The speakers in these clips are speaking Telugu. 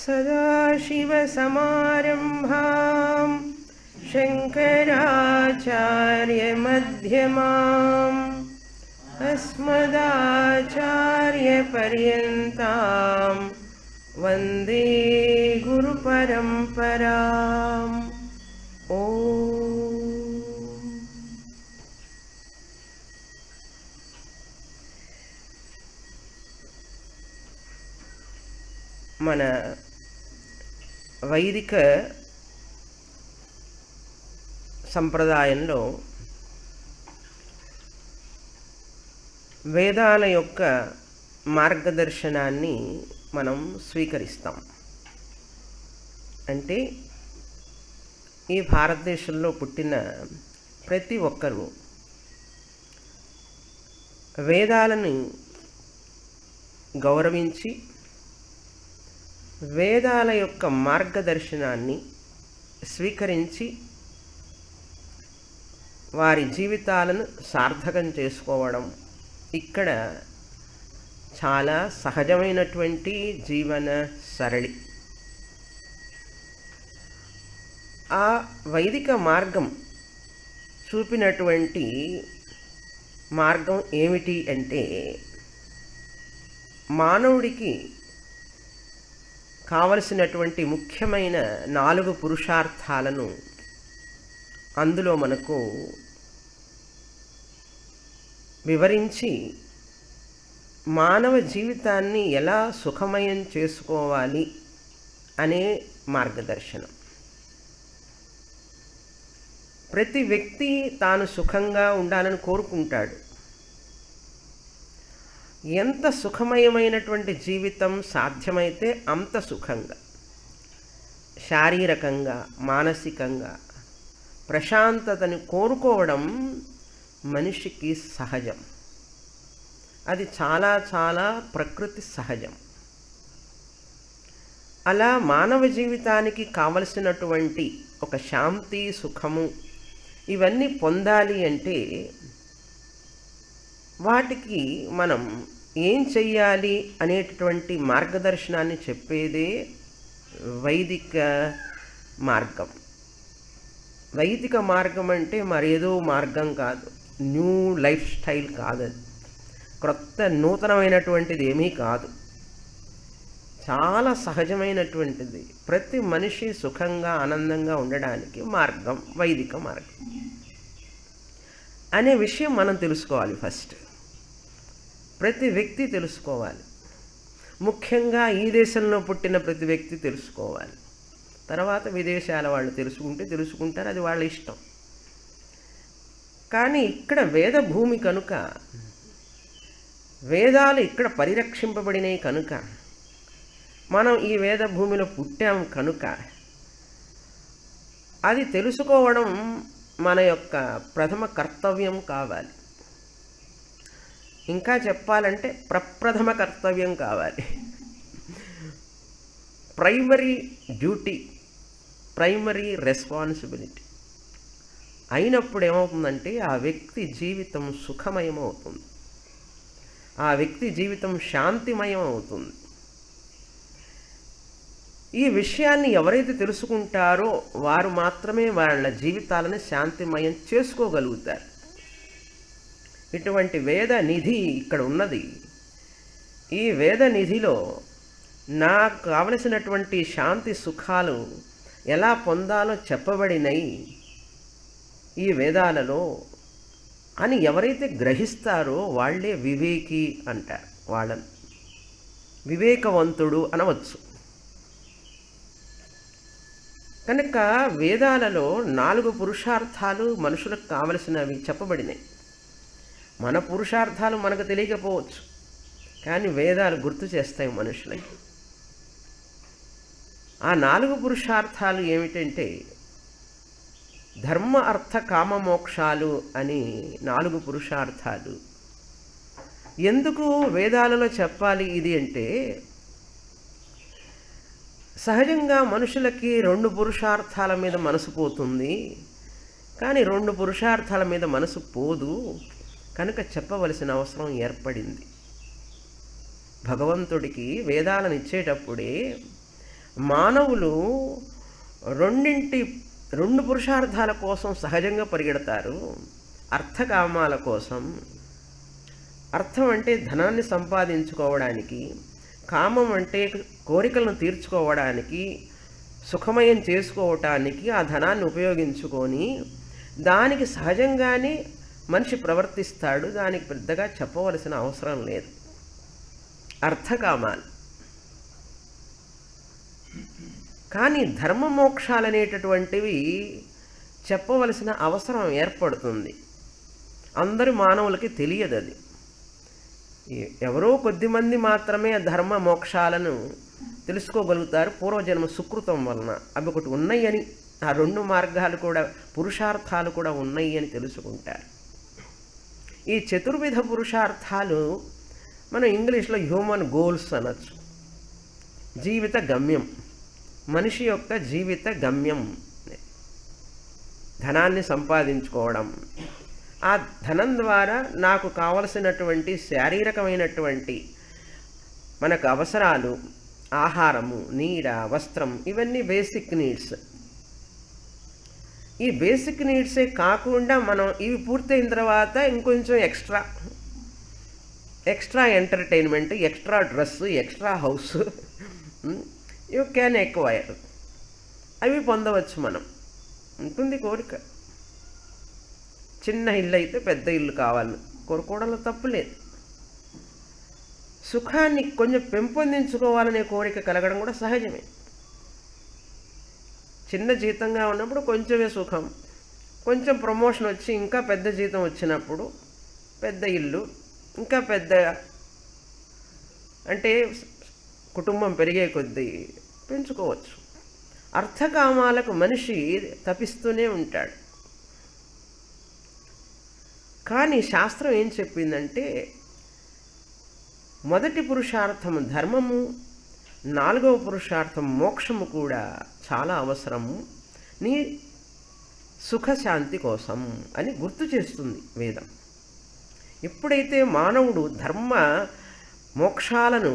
सदाशिवसमारम्भां शङ्कराचार्यमध्यमाम् अस्मदाचार्यपर्यन्तां वन्दे गुरुपरम्पराम्। మన వైదిక సంప్రదాయంలో వేదాల యొక్క మార్గదర్శనాన్ని మనం స్వీకరిస్తాం. అంటే ఈ భారతదేశంలో పుట్టిన ప్రతి ఒక్కరూ వేదాలను గౌరవించి వేదాల యొక్క మార్గదర్శనాన్ని స్వీకరించి వారి జీవితాలను సార్థకం చేసుకోవడం ఇక్కడ చాలా సహజమైనటువంటి జీవన సరళి. ఆ వైదిక మార్గం చూపినటువంటి మార్గం ఏమిటి అంటే, మానవుడికి కావలసినటువంటి ముఖ్యమైన 4 పురుషార్థాలను అందులో మనకు వివరించి మానవ జీవితాన్ని ఎలా సుఖమయం చేసుకోవాలి అనే మార్గదర్శనం. ప్రతి వ్యక్తి తాను సుఖంగా ఉండాలని కోరుకుంటాడు. ఎంత సుఖమయమైనటువంటి జీవితం సాధ్యమైతే అంత సుఖంగా, శారీరకంగా, మానసికంగా ప్రశాంతతను కోరుకోవడం మనిషికి సహజం. అది చాలా చాలా ప్రకృతి సహజం. అలా మానవ జీవితానికి కావలసినటువంటి ఒక శాంతి, సుఖము ఇవన్నీ పొందాలి అంటే వాటికి మనం ఏం చెయ్యాలి అనేటటువంటి మార్గదర్శనాన్ని చెప్పేదే వైదిక మార్గం. వైదిక మార్గం అంటే మరేదో మార్గం కాదు, న్యూ లైఫ్ స్టైల్ కాదు, అది క్రొత్త నూతనమైనటువంటిది ఏమీ కాదు. చాలా సహజమైనటువంటిది. ప్రతి మనిషి సుఖంగా ఆనందంగా ఉండడానికి మార్గం వైదిక మార్గం అనే విషయం మనం తెలుసుకోవాలి. ఫస్ట్ ప్రతి వ్యక్తి తెలుసుకోవాలి. ముఖ్యంగా ఈ దేశంలో పుట్టిన ప్రతి వ్యక్తి తెలుసుకోవాలి. తర్వాత విదేశాల వాళ్ళు తెలుసుకుంటారు, అది వాళ్ళ ఇష్టం. కానీ ఇక్కడ వేద భూమి కనుక, వేదాలు ఇక్కడ పరిరక్షింపబడినాయి కనుక, మనం ఈ వేద భూమిలో పుట్టాం కనుక అది తెలుసుకోవడం మన యొక్క ప్రథమ కర్తవ్యం కావాలి. ఇంకా చెప్పాలంటే ప్రప్రథమ కర్తవ్యం కావాలి. ప్రైమరీ డ్యూటీ, ప్రైమరీ రెస్పాన్సిబిలిటీ అయినప్పుడు ఏమవుతుందంటే ఆ వ్యక్తి జీవితం సుఖమయమవుతుంది, ఆ వ్యక్తి జీవితం శాంతిమయం అవుతుంది. ఈ విషయాన్ని ఎవరైతే తెలుసుకుంటారో వారు మాత్రమే వాళ్ళ జీవితాలను శాంతిమయం చేసుకోగలుగుతారు. ఇటువంటి వేద నిధి ఇక్కడ ఉన్నది. ఈ వేద నిధిలో నాకు కావలసినటువంటి శాంతి సుఖాలు ఎలా పొందాలో చెప్పబడినవి ఈ వేదాలలో అని ఎవరైతే గ్రహిస్తారో వాళ్ళే వివేకి అంటారు. వాళ్ళని వివేకవంతుడు అనవచ్చు. కనుక వేదాలలో 4 పురుషార్థాలు మనుషులకు కావలసినవి చెప్పబడినాయి. మన పురుషార్థాలు మనకు తెలియకపోవచ్చు, కానీ వేదాలు గుర్తు చేస్తాయి మనుషులకి. ఆ 4 పురుషార్థాలు ఏమిటంటే ధర్మ, అర్థ, కామ, మోక్షాలు అని 4 పురుషార్థాలు. ఎందుకు వేదాలలో చెప్పాలి ఇది అంటే, సహజంగా మనుషులకి 2 పురుషార్థాల మీద మనసు పోతుంది, కానీ 2 పురుషార్థాల మీద మనసు పోదు. కనుక చెప్పవలసిన అవసరం ఏర్పడింది. భగవంతుడికి వేదాలను ఇచ్చేటప్పుడే మానవులు రెండు పురుషార్థాల కోసం సహజంగా పరిగెడతారు. అర్థకామాల కోసం. అర్థం అంటే ధనాన్ని సంపాదించుకోవడానికి, కామం అంటే కోరికలను తీర్చుకోవడానికి, సుఖమయం చేసుకోవటానికి ఆ ధనాన్ని ఉపయోగించుకొని దానికి సహజంగానే మనిషి ప్రవర్తిస్తాడు. దానికి పెద్దగా చెప్పవలసిన అవసరం లేదు. అర్థకామాలు. కానీ ధర్మ మోక్షాలనేటటువంటివి చెప్పవలసిన అవసరం ఏర్పడుతుంది. అందరి మానవులకి తెలియదు అది. ఎవరో కొద్దిమంది మాత్రమే ధర్మ మోక్షాలను తెలుసుకోగలుగుతారు పూర్వజన్మ సుకృతం వలన. అవి ఒకటి ఉన్నాయని, ఆ రెండు మార్గాలు కూడా, పురుషార్థాలు కూడా ఉన్నాయి అని తెలుసుకుంటారు. ఈ చతుర్విధ పురుషార్థాలు మనం ఇంగ్లీష్లో హ్యూమన్ గోల్స్ అనొచ్చు. జీవిత గమ్యం, మనిషి యొక్క జీవిత గమ్యం. ధనాన్ని సంపాదించుకోవడం, ఆ ధనం ద్వారా నాకు కావలసినటువంటి శారీరకమైనటువంటి మనకు అవసరాలు, ఆహారము, నీడ, వస్త్రం, ఇవన్నీ బేసిక్ నీడ్స్. ఈ బేసిక్ నీడ్సే కాకుండా మనం ఇవి పూర్తయిన తర్వాత ఇంకొంచెం extra entertainment, extra dress, extra house you can acquire. అవి పొందవచ్చు మనం. ఉంటుంది కోరిక. చిన్న ఇల్లు అయితే పెద్ద ఇల్లు కావాలని కోరుకోవడంలో తప్పు లేదు. సుఖాన్ని కొంచెం పెంపొందించుకోవాలనే కోరిక కలగడం కూడా సహజమే. చిన్న జీతంగా ఉన్నప్పుడు కొంచెమే సుఖం, కొంచెం ప్రమోషన్ వచ్చి ఇంకా పెద్ద జీతం వచ్చినప్పుడు పెద్ద ఇల్లు, ఇంకా పెద్ద, అంటే కుటుంబం పెరిగే కొద్దీ పెంచుకోవచ్చు. అర్థకామాలకు మనిషి తపిస్తూనే ఉంటాడు. కానీ శాస్త్రం ఏం చెప్పిందంటే, మొదటి పురుషార్థము ధర్మము, నాలుగవ పురుషార్థం మోక్షము కూడా చాలా అవసరము నీ సుఖశాంతి కోసం అని గుర్తు చేస్తుంది వేదం. ఎప్పుడైతే మానవుడు ధర్మ మోక్షాలను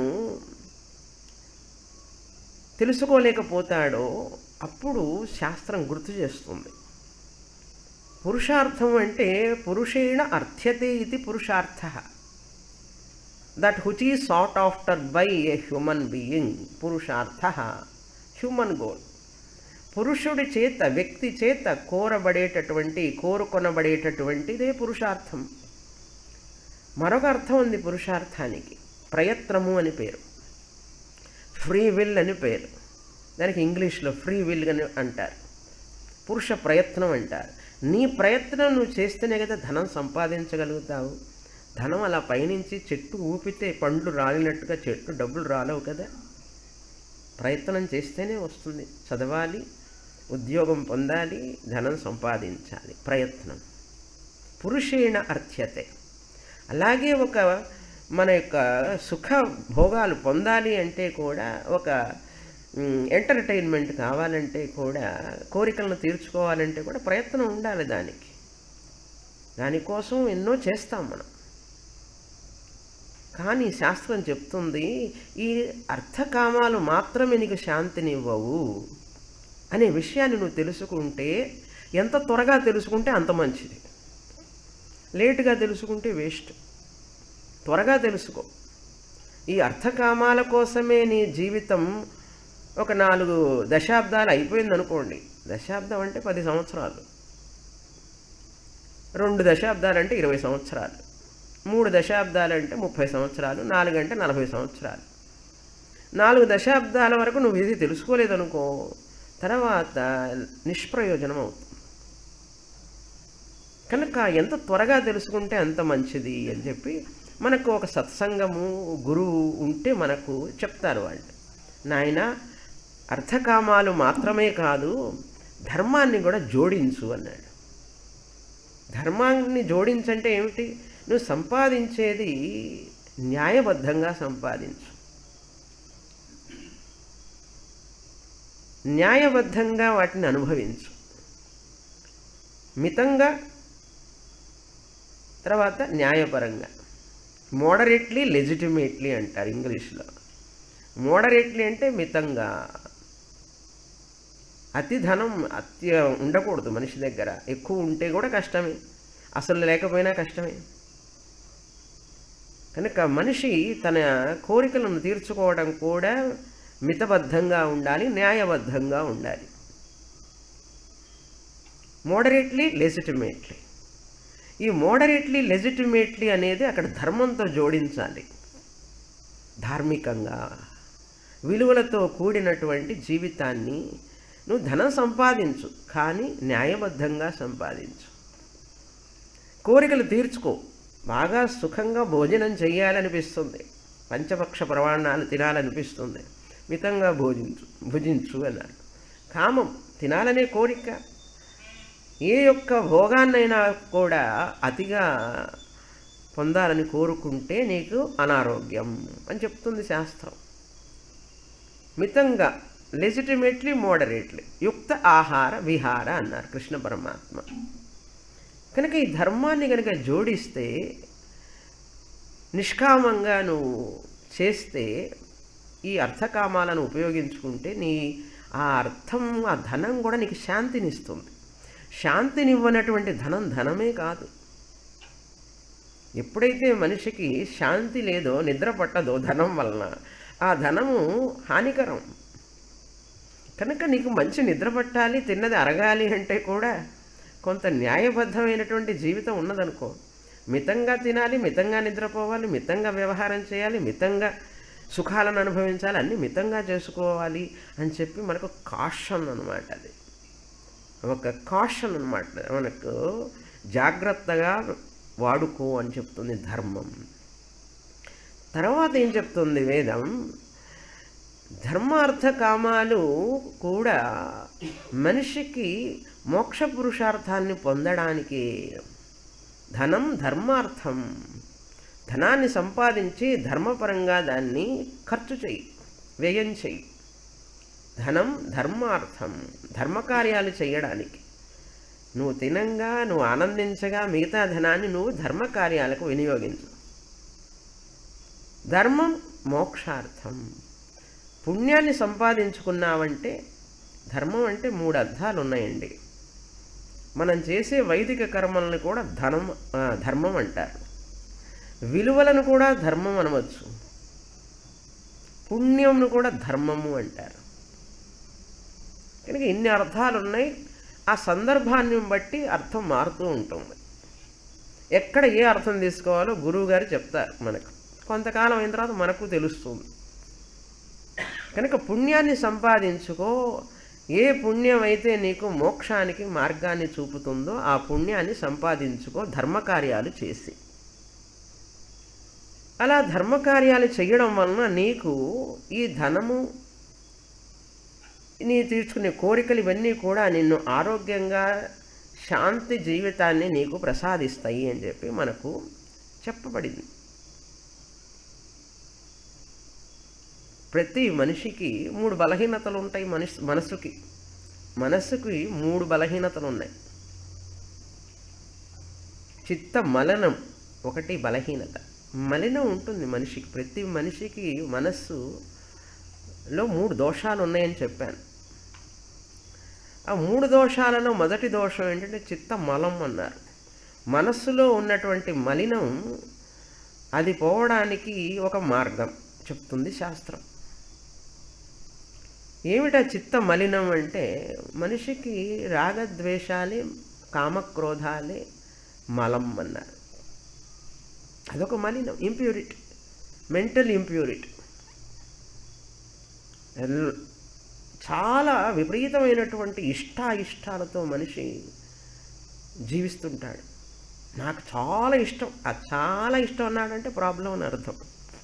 తెలుసుకోలేకపోతాడో అప్పుడు శాస్త్రం గుర్తు చేస్తుంది. పురుషార్థం అంటే పురుషేణ అర్థ్యతే ఇది పురుషార్థ, that which is sought after by a human being. పురుషార్థ హ్యూమన్ గోల్. పురుషుడి చేత, వ్యక్తి చేత కోరుకొనబడేటటువంటిదే పురుషార్థం. మరొక అర్థం ఉంది పురుషార్థానికి, ప్రయత్నము అని పేరు, ఫ్రీ విల్ అని పేరు. దానికి ఇంగ్లీష్లో ఫ్రీ విల్ అని అంటారు, పురుష ప్రయత్నం అంటారు. నీ ప్రయత్నం నువ్వు చేస్తేనే కదా ధనం సంపాదించగలుగుతావు. ధనం అలా పైనుంచి చెట్టు ఊపితే పండ్లు రాలినట్టుగా చెట్టు డబ్బులు రాలవు కదా. ప్రయత్నం చేస్తేనే వస్తుంది. చదవాలి, ఉద్యోగం పొందాలి, ధనం సంపాదించాలి. ప్రయత్నం పురుషేణ అర్థ్యతే. అలాగే మన యొక్క సుఖ భోగాలు పొందాలి అంటే కూడా, ఒక ఎంటర్టైన్మెంట్ కావాలంటే కూడా, కోరికలను తీర్చుకోవాలంటే కూడా ప్రయత్నం ఉండాలి. దానికోసం ఎన్నో చేస్తాం మనం. కానీ శాస్త్రం చెప్తుంది, ఈ అర్థకామాలు మాత్రమే నీకు శాంతినివ్వవు అనే విషయాన్ని నువ్వు తెలుసుకుంటే, ఎంత త్వరగా తెలుసుకుంటే అంత మంచిది. లేటుగా తెలుసుకుంటే వేస్ట్. త్వరగా తెలుసుకో. ఈ అర్థకామాల కోసమే నీ జీవితం ఒక 4 దశాబ్దాలు అయిపోయిందనుకోండి. దశాబ్దం అంటే 10 సంవత్సరాలు, 2 దశాబ్దాలు అంటే 20 సంవత్సరాలు, 3 దశాబ్దాలు అంటే 30 సంవత్సరాలు, 4 అంటే 40 సంవత్సరాలు. 4 దశాబ్దాల వరకు నువ్వు ఇది తెలుసుకోలేదనుకో, తర్వాత నిష్ప్రయోజనం అవుతుంది. కనుక ఎంత త్వరగా తెలుసుకుంటే అంత మంచిది అని చెప్పి మనకు ఒక సత్సంగము, గురువు ఉంటే మనకు చెప్తారు వాళ్ళు. నాయన, అర్థకామాలు మాత్రమే కాదు, ధర్మాన్ని కూడా జోడించు అన్నాడు. ధర్మాన్ని జోడించంటే ఏమిటి? నువ్వు సంపాదించేది న్యాయబద్ధంగా సంపాదించు. న్యాయబద్ధంగా వాటిని అనుభవించు. మితంగా, తర్వాత న్యాయపరంగా. మోడరేట్లీ, లెజిటిమేట్లీ అంటారు ఇంగ్లీష్లో. మోడరేట్లీ అంటే మితంగా, అతి ధనం ఉండకూడదు మనిషి దగ్గర. ఎక్కువ ఉంటే కూడా కష్టమే, అసలు లేకపోయినా కష్టమే. కనుక మనిషి తన కోరికలను తీర్చుకోవడం కూడా మితబద్ధంగా ఉండాలి, న్యాయబద్ధంగా ఉండాలి. Moderately, legitimately. ఈ మోడరేట్లీ, లెజిటిమేట్లీ అనేది అక్కడ ధర్మంతో జోడించాలి. ధార్మికంగా విలువలతో కూడినటువంటి జీవితాన్ని నువ్వు ధనం సంపాదించు, కానీ న్యాయబద్ధంగా సంపాదించు. కోరికలు తీర్చుకో. బాగా సుఖంగా భోజనం చేయాలనిపిస్తుంది, పంచపక్ష ప్రమాణాలు తినాలనిపిస్తుంది, మితంగా భుజించు అన్నారు. కామం, తినాలనే కోరిక, ఏ యొక్క భోగాన్నైనా కూడా అతిగా పొందాలని కోరుకుంటే నీకు అనారోగ్యం అని చెప్తుంది శాస్త్రం. మితంగా, లెజిటిమేట్లీ, మోడరేట్లీ, యుక్త ఆహార విహార అన్నారు కృష్ణ పరమాత్మ. కనుక ఈ ధర్మాన్ని కనుక జోడిస్తే, నిష్కామంగా నువ్వు చేస్తే, ఈ అర్థకామాలను ఉపయోగించుకుంటే ఆ అర్థం, ఆ ధనం కూడా నీకు శాంతినిస్తుంది. శాంతినివ్వనటువంటి ధనం ధనమే కాదు. ఎప్పుడైతే మనిషికి శాంతి లేదో, నిద్ర పట్టదో ధనం వలన, ఆ ధనము హానికరం. కనుక నీకు మంచి నిద్ర పట్టాలి, తిన్నది అరగాలి అంటే కూడా కొంత న్యాయబద్ధమైనటువంటి జీవితం ఉన్నదనుకో. మితంగా తినాలి, మితంగా నిద్రపోవాలి, మితంగా వ్యవహారం చేయాలి, మితంగా సుఖాలను అనుభవించాలి, అన్నీ మితంగా చేసుకోవాలి అని చెప్పి మనకు కాషన్ అనమాట. అది ఒక కాషన్ అనమాట. మనకు జాగ్రత్తగా వాడుకో అని చెప్తుంది ధర్మం. తర్వాత ఏం చెప్తుంది వేదం? ధర్మార్థ కామాలు కూడా మనిషికి మోక్ష పురుషార్థాన్ని పొందడానికి. ధనం ధర్మార్థం, ధనాన్ని సంపాదించి ధర్మపరంగా దాన్ని ఖర్చు చెయ్యి, వ్యయం చెయ్యి. ధనం ధర్మార్థం, ధర్మకార్యాలు చేయడానికి. నువ్వు తినంగా, నువ్వు ఆనందించగా మిగతా ధనాన్ని నువ్వు ధర్మకార్యాలకు వినియోగించు. ధర్మం మోక్షార్థం. పుణ్యాన్ని సంపాదించుకున్నావంటే, ధర్మం అంటే 3 అర్థాలు ఉన్నాయండి. మనం చేసే వైదిక కర్మలను కూడా ధర్మం అంటారు. విలువలను కూడా ధర్మం అనవచ్చు. పుణ్యంను కూడా ధర్మము అంటారు. కనుక ఇన్ని అర్థాలు ఉన్నాయి. ఆ సందర్భాన్ని బట్టి అర్థం మారుతూ ఉంటుంది. ఎక్కడ ఏ అర్థం తీసుకోవాలో గురువు గారు చెప్తారు మనకు. కొంతకాలం అయిన తర్వాత మనకు తెలుస్తుంది. కనుక పుణ్యాన్ని సంపాదించుకో. ఏ పుణ్యం అయితే నీకు మోక్షానికి మార్గాన్ని చూపుతుందో ఆ పుణ్యాన్ని సంపాదించుకో ధర్మకార్యాలు చేసి. అలా ధర్మకార్యాలు చేయడం వలన నీకు ఈ ధనము, నీ తీర్చుకునే కోరికలు ఇవన్నీ కూడా నిన్ను ఆరోగ్యంగా శాంతి జీవితాన్ని నీకు ప్రసాదిస్తాయి అని చెప్పి మనకు చెప్పబడింది. ప్రతి మనిషికి 3 బలహీనతలు ఉంటాయి. మనసుకి 3 బలహీనతలు ఉన్నాయి. చిత్త మలనం ఒకటి బలహీనత. మలినం ఉంటుంది మనిషికి. ప్రతి మనిషికి మనస్సులో 3 దోషాలు ఉన్నాయని చెప్పాను. ఆ 3 దోషాలలో మొదటి దోషం ఏంటంటే చిత్త మలం అన్నారు. మనస్సులో ఉన్నటువంటి మలినం, అది పోవడానికి ఒక మార్గం చెప్తుంది శాస్త్రం. ఏమిటా చిత్త మలినం అంటే, మనిషికి రాగద్వేషాలే, కామక్రోధాలే మలం అన్నారు. అదొక మలినం, ఇంప్యూరిటీ, మెంటల్ ఇంప్యూరిటీ. చాలా విపరీతమైనటువంటి ఇష్టాలతో మనిషి జీవిస్తుంటాడు. నాకు చాలా ఇష్టం, చాలా ఇష్టం అన్నాడంటే ప్రాబ్లం అని అర్థం.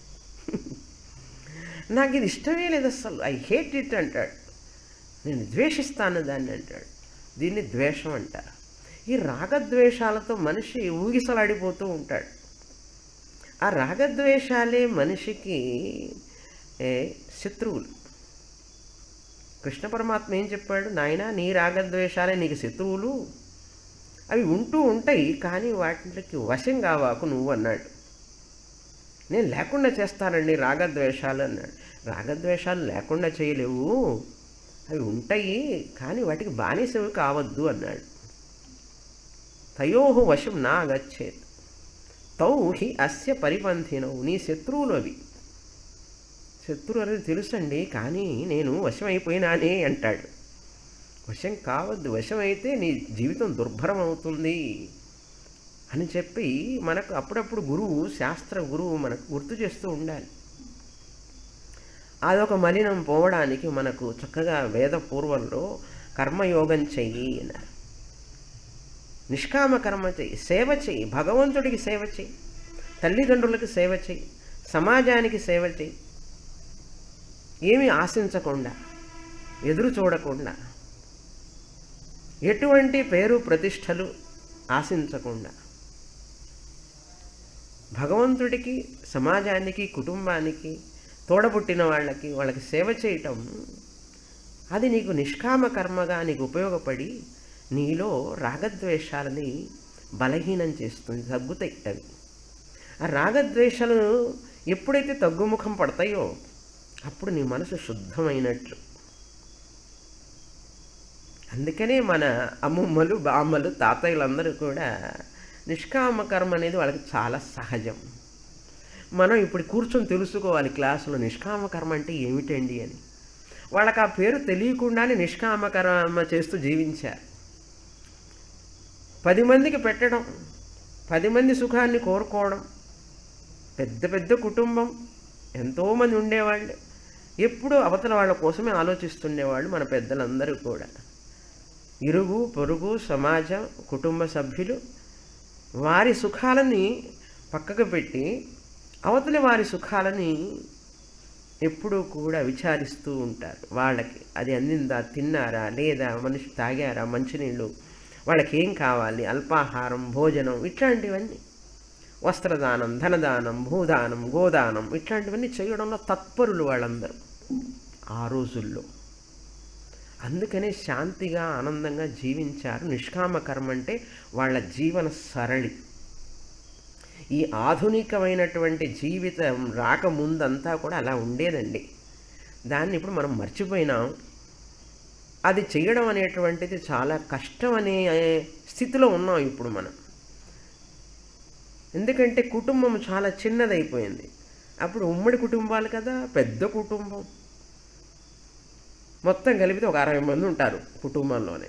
నాకు ఇది ఇష్టమే లేదు అసలు, ఐ హేట్ ఇట్ అంటాడు. నేను ద్వేషిస్తాను దాన్ని అంటాడు. దీన్ని ద్వేషం అంటారు. ఈ రాగద్వేషాలతో మనిషి ఊగిసలాడిపోతూ ఉంటాడు. ఆ రాగద్వేషాలే మనిషికి శత్రువులు. కృష్ణ పరమాత్మ ఏం చెప్పాడు? నాయనా, నీ రాగద్వేషాలే నీకు శత్రువులు. అవి ఉంటూ ఉంటాయి, కానీ వాటికి వశం కావాకు నువ్వు అన్నాడు. నేను లేకుండా చేస్తానండి రాగద్వేషాలు అన్నాడు. రాగద్వేషాలు లేకుండా చేయలేవు, అవి ఉంటాయి, కానీ వాటికి బానిసవి కావద్దు అన్నాడు. తయోహు వశం నా గచ్చేత్ తౌ హి అస్య పరిపంథినవు. నీ శత్రువులు అవి, శత్రువు అనేది తెలుసండి, కానీ నేను వశమైపోయినానే అంటాడు. వశం కావద్దు, వశమైతే నీ జీవితం దుర్భరం అవుతుంది అని చెప్పి మనకు అప్పుడప్పుడు గురువు, శాస్త్ర గురువు మనకు గుర్తు చేస్తూ ఉండాలి. అదొక మలినం పోవడానికి మనకు చక్కగా వేద పూర్వంలో కర్మయోగం చెయ్యి అన్నారు. నిష్కామ కర్మ చెయ్యి, సేవ చెయ్యి, భగవంతుడికి సేవ చెయ్యి, తల్లిదండ్రులకు సేవ చెయ్యి, సమాజానికి సేవ చెయ్యి, ఏమీ ఆశించకుండా, ఎదురు చూడకుండా, ఎటువంటి పేరు ప్రతిష్టలు ఆశించకుండా భగవంతుడికి, సమాజానికి, కుటుంబానికి, తోడబుట్టిన వాళ్ళకి సేవ చేయటం, అది నీకు నిష్కామ కర్మగా నీకు ఉపయోగపడి నీలో రాగద్వేషాలని బలహీనం చేస్తుంది, తగ్గుతాయి అవి. ఆ రాగద్వేషాలు ఎప్పుడైతే తగ్గుముఖం పడతాయో అప్పుడు నీ మనసు శుద్ధమైనట్లు. అందుకనే మన అమ్మమ్మలు, బామ్మలు, తాతయ్యలందరూ కూడా నిష్కామ కర్మ అనేది వాళ్ళకి చాలా సహజం. మనం ఇప్పుడు కూర్చొని తెలుసుకోవాలి క్లాసులో నిష్కామ కర్మ అంటే ఏమిటండి అని. వాళ్ళకి ఆ పేరు తెలియకుండానే నిష్కామ కర్మ చేస్తూ జీవించారు. 10 మందికి పెట్టడం, 10 మంది సుఖాన్ని కోరుకోవడం, పెద్ద పెద్ద కుటుంబం, ఎంతోమంది ఉండేవాళ్ళు, ఎప్పుడూ అవతల వాళ్ళ కోసమే ఆలోచిస్తుండేవాళ్ళు మన పెద్దలందరూ కూడా. ఇరుగు పొరుగు, సమాజం, కుటుంబ సభ్యులు వారి సుఖాలని పక్కకు పెట్టి అవతలి వారి సుఖాలని ఎప్పుడూ కూడా విచారిస్తూ ఉంటారు. వాళ్ళకి అది అందిందా, తిన్నారా లేదా, మనిషి తాగారా, మంచినీళ్ళు, వాళ్ళకి ఏం కావాలి, అల్పాహారం, భోజనం, ఇట్లాంటివన్నీ, వస్త్రదానం, ధనదానం, భూదానం, గోదానం, ఇట్లాంటివన్నీ చేయడంలో తత్పరులు వాళ్ళందరూ ఆ రోజుల్లో. అందుకనే శాంతిగా, ఆనందంగా జీవించారు. నిష్కామ కర్మ అంటే వాళ్ళ జీవన సరళి. ఈ ఆధునికమైనటువంటి జీవితం రాకముందంతా కూడా అలా ఉండేదండి. దాన్ని ఇప్పుడు మనం మర్చిపోయినాం. అది చేయడం అనేటువంటిది చాలా కష్టం అనే స్థితిలో ఉన్నాం ఇప్పుడు మనం. ఎందుకంటే కుటుంబం చాలా చిన్నదైపోయింది. అప్పుడు ఉమ్మడి కుటుంబాలు కదా, పెద్ద కుటుంబం, మొత్తం కలిపితే ఒక 60 మంది ఉంటారు కుటుంబంలోనే.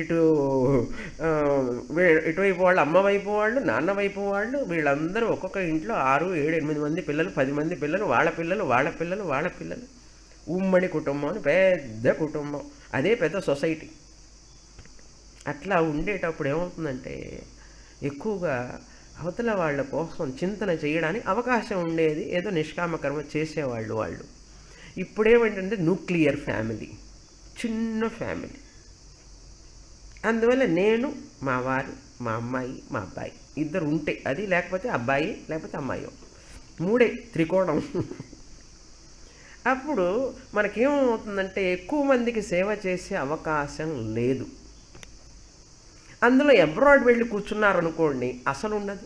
ఇటువైపు వాళ్ళు, అమ్మ వైపు వాళ్ళు, నాన్న వైపు వాళ్ళు, వీళ్ళందరూ ఒక్కొక్క ఇంట్లో 6, 7, 8 మంది పిల్లలు, 10 మంది పిల్లలు, వాళ్ళ పిల్లలు, వాళ్ళ పిల్లలు, వాళ్ళ పిల్లలు, ఉమ్మడి కుటుంబం అని పెద్ద కుటుంబం. అదే పెద్ద సొసైటీ. అట్లా ఉండేటప్పుడు ఏమవుతుందంటే ఎక్కువగా అవతల వాళ్ళ కోసం చింతన చేయడానికి అవకాశం ఉండేది. ఏదో నిష్కామ కర్మ చేసేవాళ్ళు వాళ్ళు. ఇప్పుడేమంటే న్యూక్లియర్ ఫ్యామిలీ, చిన్న ఫ్యామిలీ. అందువల్ల నేను, మా వారు, మా అమ్మాయి, మా అబ్బాయి, ఇద్దరు ఉంటే అది, లేకపోతే అబ్బాయి, లేకపోతే అమ్మాయి, 3 త్రికోణం. అప్పుడు మనకేమవుతుందంటే ఎక్కువ మందికి సేవ చేసే అవకాశం లేదు. అందులో అబ్రాడ్ వెళ్ళి కూర్చున్నారనుకోండి, అసలు ఉండదు.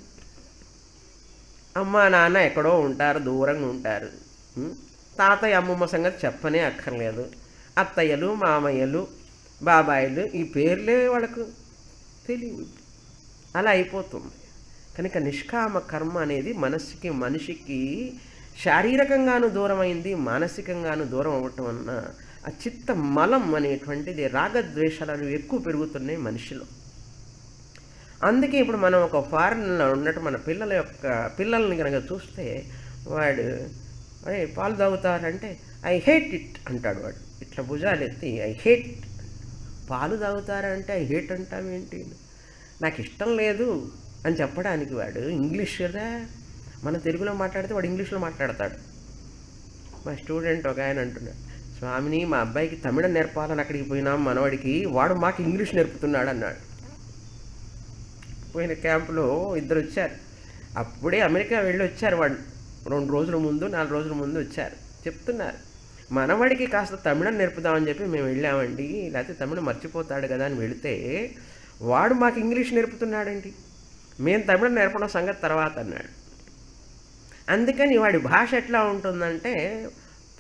అమ్మ నాన్న ఎక్కడో ఉంటారు, దూరంగా ఉంటారు. తాతయ్య అమ్మమ్మ సంగతి చెప్పనే అక్కర్లేదు. అత్తయ్యలు, మామయ్యలు, బాబాయిలు, ఈ పేర్లే వాళ్ళకు తెలియదు. అలా అయిపోతుంది. కనుక నిష్కామ కర్మ అనేది మనిషికి శారీరకంగాను దూరమైంది, మానసికంగాను దూరం అవ్వటం వలన ఆ చిత్త మలం అనేటువంటిది, రాగద్వేషాలు ఎక్కువ పెరుగుతున్నాయి మనిషిలో. అందుకే ఇప్పుడు మనం ఒక ఫారెన్లో ఉన్నట్టు మన పిల్లల్ని కనుక చూస్తే, వాడు పాలు తాగుతారంటే ఐ హేట్ ఇట్ అంటాడు. వాడు ఇట్లా భుజాలు ఎత్తి ఐ హేట్. పాలు తాగుతారంటే ఐ హేట్ అంటామేంటి, నాకు ఇష్టం లేదు అని చెప్పడానికి వాడు ఇంగ్లీష్ కదా, మన తెలుగులో మాట్లాడితే వాడు ఇంగ్లీష్లో మాట్లాడతాడు. మా స్టూడెంట్ ఒక ఆయన అంటున్నాడు, స్వామిని మా అబ్బాయికి తమిళం నేర్పాలని అక్కడికి పోయినాం మనవాడికి, వాడు మాకు ఇంగ్లీష్ నేర్పుతున్నాడు అన్నాడు. పోయిన క్యాంపులో 2 వచ్చారు. అప్పుడే అమెరికా వెళ్ళి వచ్చారు. వాడు 2 రోజుల ముందు, 4 రోజుల ముందు వచ్చారు. చెప్తున్నారు, మనవాడికి కాస్త తమిళం నేర్పుదామని చెప్పి మేము వెళ్ళామండి, లేకపోతే తమిళం మర్చిపోతాడు కదా అని వెళితే వాడు మాకు ఇంగ్లీష్ నేర్పుతున్నాడండి, మేము తమిళం నేర్పడం సంగతి తర్వాత అన్నాడు. అందుకని వాడి భాష ఎట్లా ఉంటుందంటే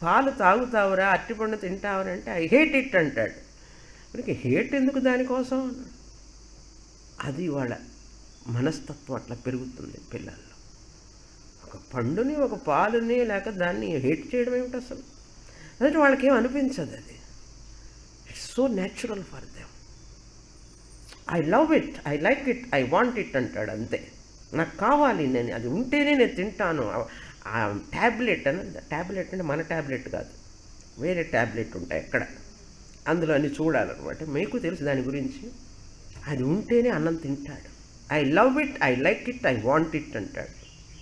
పాలు తాగుతావురా, అరటిపండు తింటావురా అంటే ఐ హేట్ ఇట్ అంటాడు. మనకి హేట్ ఎందుకు దానికోసం? అది వాళ్ళ మనస్తత్వం అట్లా పెరుగుతుంది పిల్లల్లో. ఒక పండుని, ఒక పాలుని, లేక దాన్ని హేట్ చేయడం ఏమిటి అసలు? అంటే వాళ్ళకి ఏం అనిపించదు. అది it's so natural for them. I love it, I like it, I want it అంటాడు అంతే. నాకు కావాలి, నేను అది ఉంటేనే నేను తింటాను. ఆ ట్యాబ్లెట్ ట్యాబ్లెట్ అంటే మన ట్యాబ్లెట్ కాదు, వేరే ట్యాబ్లెట్ ఉంటాయి ఎక్కడ, అందులో అన్ని చూడాలన్నమాట. మీకు తెలుసు దాని గురించి. అది ఉంటేనే అన్నం తింటాడు. I love it, I like it, I want it అంటాడు.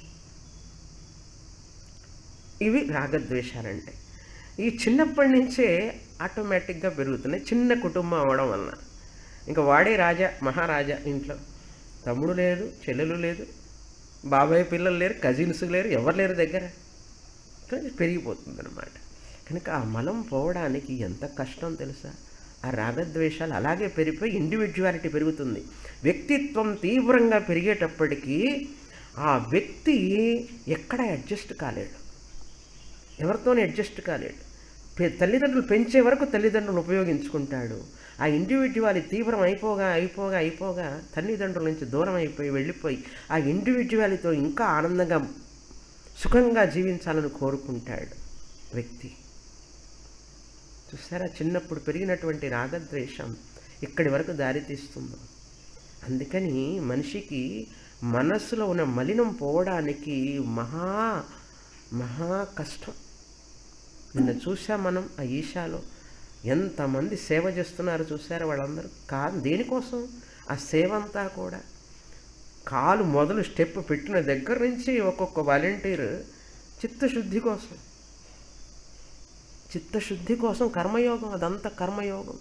ఇవి రాగద్వేషాలంటే. ఈ చిన్నప్పటి నుంచే ఆటోమేటిక్గా పెరుగుతున్నాయి. చిన్న కుటుంబం అవ్వడం వలన ఇంకా వాడే రాజా, మహారాజా. ఇంట్లో తమ్ముడు లేదు, చెల్లెలు లేదు, బాబాయ్ పిల్లలు లేరు, కజిన్స్ లేరు, ఎవరు లేరు దగ్గర. పెరిగిపోతుంది అన్నమాట. కనుక ఆ మలం పోవడానికి ఎంత కష్టం తెలుసా? ఆ రాగద్వేషాలు అలాగే పెరిగిపోయి ఇండివిజువాలిటీ పెరుగుతుంది. వ్యక్తిత్వం తీవ్రంగా పెరిగేటప్పటికీ ఆ వ్యక్తి ఎక్కడ అడ్జస్ట్ కాలేడు, ఎవరితోనే అడ్జస్ట్ కాలేడు. తల్లిదండ్రులు పెంచే వరకు తల్లిదండ్రులు ఉపయోగించుకుంటాడు. ఆ ఇండివిజువాలిటీ తీవ్రం అయిపోగా తల్లిదండ్రుల నుంచి దూరం అయిపోయి వెళ్ళిపోయి ఆ ఇండివిజువాలిటీతో ఇంకా ఆనందంగా సుఖంగా జీవించాలని కోరుకుంటాడు వ్యక్తి. చూసారా, చిన్నప్పుడు పెరిగినటువంటి రాగద్వేషం ఇక్కడి వరకు దారితీస్తుంది. అందుకని మనిషికి మనస్సులో ఉన్న మలినం పోవడానికి మహా కష్టం. నిన్న చూసాం మనం ఆ ఈశాలో ఎంతమంది సేవ చేస్తున్నారు చూసారా. వాళ్ళందరూ దేనికోసం? ఆ సేవ అంతా కూడా కాలు మొదలు స్టెప్ పెట్టిన దగ్గర నుంచి ఒక్కొక్క వాలంటీర్ చిత్తశుద్ధి కోసం కర్మయోగం. అదంతా కర్మయోగం.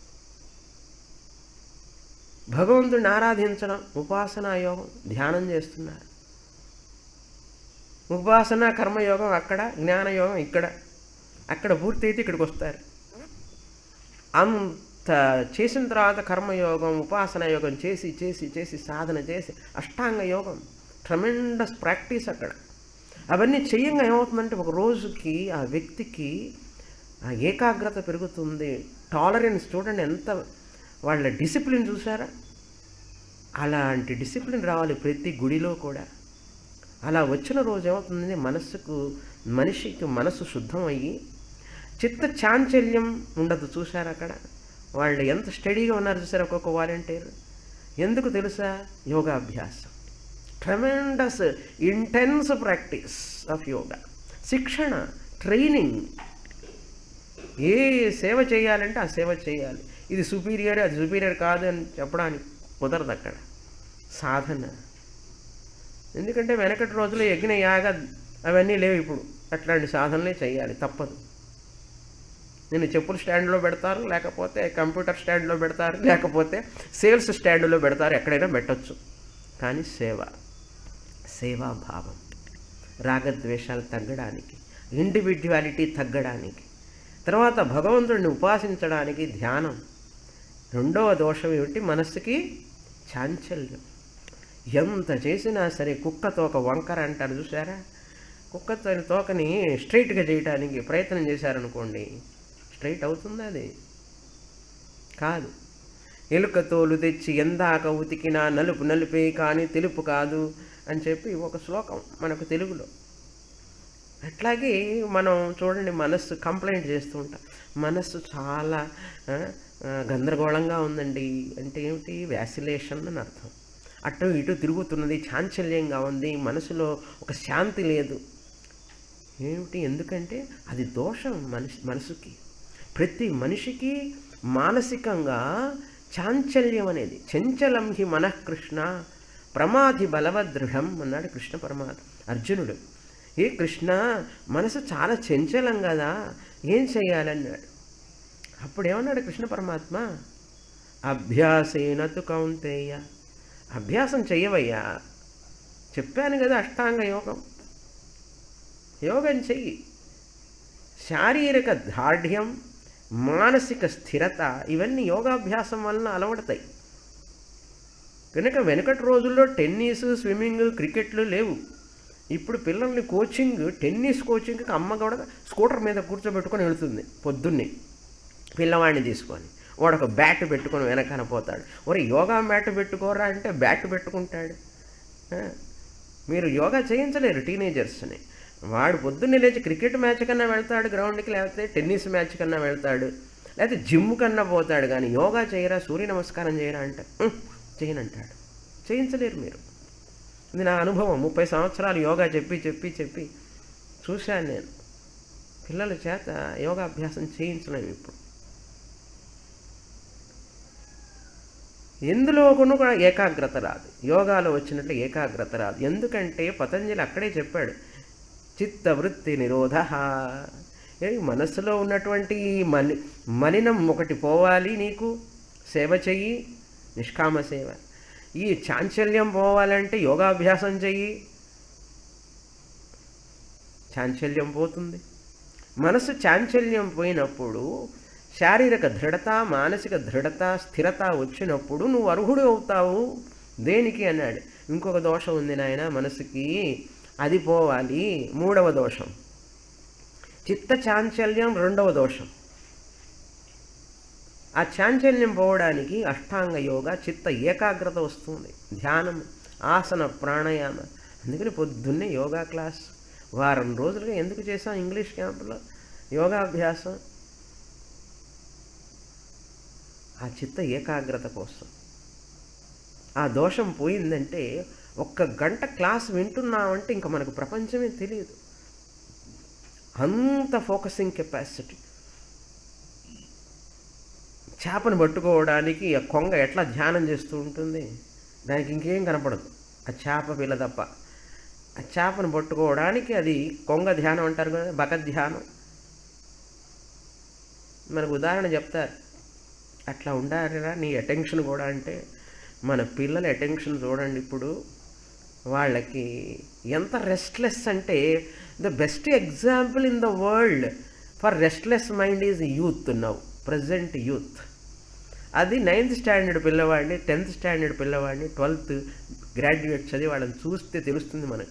భగవంతుడిని ఆరాధించడం ఉపాసనా యోగం. ధ్యానం చేస్తున్నారు. ఉపాసన కర్మయోగం అక్కడ, జ్ఞానయోగం ఇక్కడ. అక్కడ పూర్తయితే ఇక్కడికి వస్తారు. అంత చేసిన తర్వాత కర్మయోగం, ఉపాసనా యోగం చేసి సాధన చేసి అష్టాంగ యోగం, ట్రమెండస్ ప్రాక్టీస్ అక్కడ. అవన్నీ చెయ్యంగా ఏమవుతుందంటే ఒక రోజుకి ఆ వ్యక్తికి ఆ ఏకాగ్రత పెరుగుతుంది. టాలరెన్స్ చూడండి, ఎంత వాళ్ళ డిసిప్లిన్ చూసారా. అలాంటి డిసిప్లిన్ రావాలి ప్రతి గుడిలో కూడా. అలా వచ్చిన రోజు ఏమవుతుంది, మనిషికి మనసు శుద్ధం అయ్యి చిత్త చాంచల్యం ఉండదు. చూసారు అక్కడ వాళ్ళు ఎంత స్టడీగా ఉన్నారు చూసారు ఒక్కొక్క వాలంటీర్. ఎందుకు తెలుసా? యోగాభ్యాసం. Tremendous intense practice of yoga, శిక్షణ, ట్రైనింగ్. ఏ సేవ చేయాలంటే ఆ సేవ చేయాలి. ఇది సుపీరియర్, అది సుపీరియర్ కాదు అని చెప్పడానికి కుదరదు అక్కడ. సాధన. ఎందుకంటే వెనకటి రోజుల్లో యజ్ఞ యాగ అవన్నీ లేవు. ఇప్పుడు అట్లాంటి సాధనలే చేయాలి, తప్పదు. నేను చెప్పుల స్టాండ్లో పెడతారు, లేకపోతే కంప్యూటర్ స్టాండ్లో పెడతారు, లేకపోతే సేల్స్ స్టాండ్లో పెడతారు, ఎక్కడైనా పెట్టచ్చు. కానీ సేవాభావం, రాగద్వేషాలు తగ్గడానికి, ఇండివిజువాలిటీ తగ్గడానికి, తర్వాత భగవంతుడిని ఉపాసించడానికి ధ్యానం. రెండవ దోషం ఏమిటి? మనస్సుకి చాంచల్యం. ఎంత చేసినా సరే కుక్కతో ఒక వంకర అంటారు చూసారా. కుక్కతో తోకని స్ట్రైట్గా చేయడానికి ప్రయత్నం చేశారనుకోండి, స్ట్రైట్ అవుతుంది? అది కాదు. ఎలుక తోలు తెచ్చి ఎందాక ఉతికినా నలుపు నలుపే కానీ తెలుపు కాదు అని చెప్పి ఒక శ్లోకం మనకు తెలుగులో. అట్లాగే మనం చూడండి, మనస్సు కంప్లైంట్ చేస్తూ ఉంటాం. మనస్సు చాలా గందరగోళంగా ఉందండి అంటే ఏమిటి? వ్యాసిలేషన్ అని అర్థం. అటు ఇటు తిరుగుతున్నది, చాంచల్యంగా ఉంది, మనసులో ఒక శాంతి లేదు. ఏమిటి? ఎందుకంటే అది దోషం మనసుకి. ప్రతి మనిషికి మానసికంగా చాంచల్యం అనేది. చంచలం హి మనఃకృష్ణ ప్రమాధి బలవదృఢం అన్నాడు కృష్ణ పరమాత్మ అర్జునుడు. ఏ కృష్ణ, మనసు చాలా చంచలం కదా, ఏం చేయాలన్నాడు. అప్పుడు ఏమన్నాడు కృష్ణ పరమాత్మ? అభ్యాసేన తు కౌంతేయ, అభ్యాసం చెయ్యవయ్యా. చెప్పాను కదా, అష్టాంగ యోగం చెయ్యి. శారీరక దార్ఢ్యం, మానసిక స్థిరత, ఇవన్నీ యోగాభ్యాసం వలన అలవడతాయి. కనుక వెనకటి రోజుల్లో టెన్నిస్, స్విమ్మింగ్, క్రికెట్లు లేవు. ఇప్పుడు పిల్లల్ని కోచింగ్, టెన్నిస్ కోచింగ్కి అమ్మ కూడా స్కూటర్ మీద కూర్చోబెట్టుకొని వెళుతుంది పొద్దున్నే పిల్లవాడిని తీసుకొని. వాడు ఒక బ్యాట్ పెట్టుకొని వెనకాల పోతాడు. ఒరే యోగా మ్యాట్ పెట్టుకోరా అంటే బ్యాట్ పెట్టుకుంటాడు. మీరు యోగా చేయించలేరు టీనేజర్స్ని. వాడు పొద్దున్నే లేచి క్రికెట్ మ్యాచ్ కన్నా వెళ్తాడు గ్రౌండ్కి, లేకపోతే టెన్నిస్ మ్యాచ్ కన్నా వెళ్తాడు, లేకపోతే జిమ్ కన్నా పోతాడు. కానీ యోగా చేయరా, సూర్య నమస్కారం చేయరా అంటే చేయనంటాడు. చేయించలేరు మీరు. ఇది నా అనుభవం. 30 సంవత్సరాలు యోగా చెప్పి చూశాను నేను. పిల్లల చేత యోగాభ్యాసం చేయించలేము ఇప్పుడు. ఎందులోనూ కూడా ఏకాగ్రత రాదు. యోగాలో వచ్చినట్లు ఏకాగ్రత రాదు. ఎందుకంటే పతంజలి అక్కడే చెప్పాడు, చిత్తవృత్తి నిరోధ. మనస్సులో ఉన్నటువంటి మలినం ఒకటి పోవాలి, నీకు సేవ చెయ్యి, నిష్కామ సేవ. ఈ చాంచల్యం పోవాలంటే యోగాభ్యాసం చెయ్యి, చాంచల్యం పోతుంది. మనసు చాంచల్యం పోయినప్పుడు శారీరక దృఢత, మానసిక దృఢత, స్థిరత వచ్చినప్పుడు నువ్వు అర్హుడు అవుతావు. దేనికి అన్నాడు. ఇంకొక దోషం ఉంది నాయన మనసుకి, అది పోవాలి. 3వ దోషం చిత్త చాంచల్యం, 2వ దోషం. ఆ చాంచల్యం పోవడానికి అష్టాంగ యోగ, చిత్త ఏకాగ్రత వస్తుంది, ధ్యానం, ఆసన, ప్రాణాయామ. అందుకని పొద్దున్నే యోగా క్లాస్ వారం రోజులుగా ఎందుకు చేసాం ఇంగ్లీష్ క్యాంపులో యోగాభ్యాసం? ఆ చిత్త ఏకాగ్రత కోసం. ఆ దోషం పోయిందంటే 1 గంట క్లాస్ వింటున్నామంటే ఇంకా మనకు ప్రపంచమే తెలియదు. అంత ఫోకసింగ్ కెపాసిటీ. చేపను పట్టుకోవడానికి ఆ కొంగ ఎట్లా ధ్యానం చేస్తూ ఉంటుంది, దానికి ఇంకేం కనపడదు, ఆ చేప పిల్ల తప్ప. ఆ చేపను పట్టుకోవడానికి అది కొంగ ధ్యానం అంటారు కదా, బక ధ్యానం. మనకు ఉదాహరణ చెప్తారు, అట్లా ఉండాలిరా నీ అటెన్షన్ కూడా. అంటే మన పిల్లల అటెన్షన్ చూడండి ఇప్పుడు, వాళ్ళకి ఎంత రెస్ట్లెస్ అంటే the best example in the world for restless mind is youth now, present youth. అది 9th స్టాండర్డ్ పిల్లవాడిని, 10th స్టాండర్డ్ పిల్లవాడిని, 12th గ్రాడ్యుయేట్ చదివి వాళ్ళని చూస్తే తెలుస్తుంది మనకు.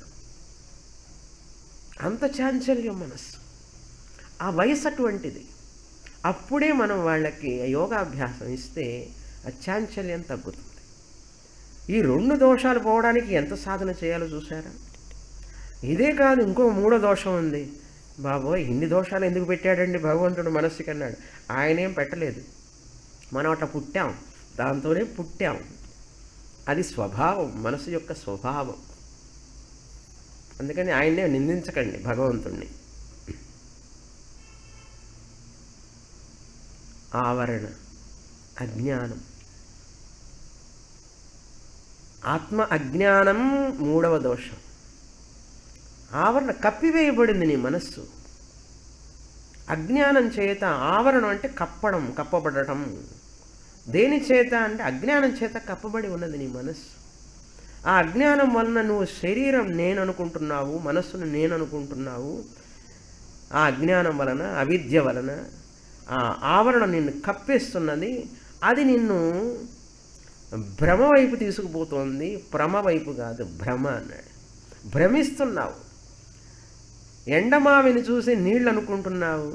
అంత చాంచల్యం మనసు. ఆ వయసు అటువంటిది. అప్పుడే మనం వాళ్ళకి యోగాభ్యాసం ఇస్తే ఆ చాంచల్యం తగ్గుతుంది. ఈ 2 దోషాలు పోవడానికి ఎంత సాధన చేయాలో చూసారా? ఇదే కాదు, ఇంకో 3వ దోషం ఉంది. బాబోయ్ ఇన్ని దోషాలు ఎందుకు పెట్టాడండి భగవంతుడు మనస్సుకి అన్నాడు. ఆయనేం పెట్టలేదు, మనం అట్లా పుట్టాం, దాంతోనే పుట్టాం. అది స్వభావం, మనసు యొక్క స్వభావం. అందుకని ఆయన్నే నిందించకండి భగవంతుణ్ణి. ఆవరణ, అజ్ఞానం, ఆత్మ అజ్ఞానం 3వ దోషం. ఆవరణ, కప్పివేయబడింది నీ మనస్సు అజ్ఞానం చేత. ఆవరణం అంటే కప్పడం, కప్పబడటం. దేని చేత అంటే అజ్ఞానం చేత కప్పబడి ఉన్నది నీ మనస్సు. ఆ అజ్ఞానం వలన నువ్వు శరీరం నేను అనుకుంటున్నావు, మనస్సును నేను అనుకుంటున్నావు. ఆ అజ్ఞానం వలన, అవిద్య వలన ఆ ఆవరణ నిన్ను కప్పేస్తున్నది. అది నిన్ను భ్రమ వైపు తీసుకుపోతుంది. భ్రమ వైపు కాదు, భ్రమ అన్నాడు. భ్రమిస్తున్నావు. ఎండమావిని చూసి నీళ్ళు అనుకుంటున్నావు,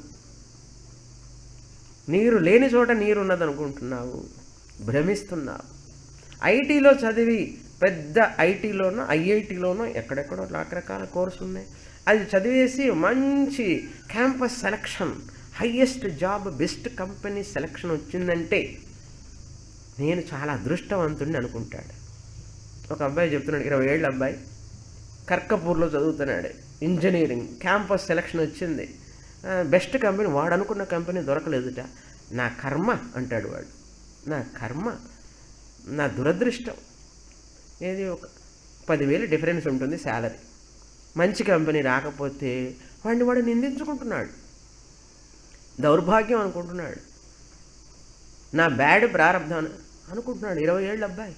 నీరు లేని చోట నీరున్నది అనుకుంటున్నావు, భ్రమిస్తున్నావు. ఐటీలో చదివి, పెద్ద ఐటీలోనో ఐఐటీలోనో ఎక్కడెక్కడో రకరకాల కోర్సులు ఉన్నాయి, అది చదివేసి మంచి campus selection, highest job, best company selection వచ్చిందంటే నేను చాలా అదృష్టవంతుడిని అనుకుంటాడు. ఒక అబ్బాయి చెప్తున్నాడు, 20 ఏళ్ళ అబ్బాయి, కర్కపూర్లో చదువుతున్నాడు, ఇంజనీరింగ్ క్యాంపస్ సెలక్షన్ వచ్చింది, బెస్ట్ కంపెనీ. వాడు అనుకున్న కంపెనీ దొరకలేదుట. నా కర్మ అంటాడు వాడు, నా కర్మ, నా దురదృష్టం. ఏది ఒక 10,000 డిఫరెన్స్ ఉంటుంది శాలరీ. మంచి కంపెనీ రాకపోతే వాడు నిందించుకుంటున్నాడు, దౌర్భాగ్యం అనుకుంటున్నాడు, నా బ్యాడ్ ప్రారంభం అనుకుంటున్నాడు. 20 ఏళ్ళ అబ్బాయి.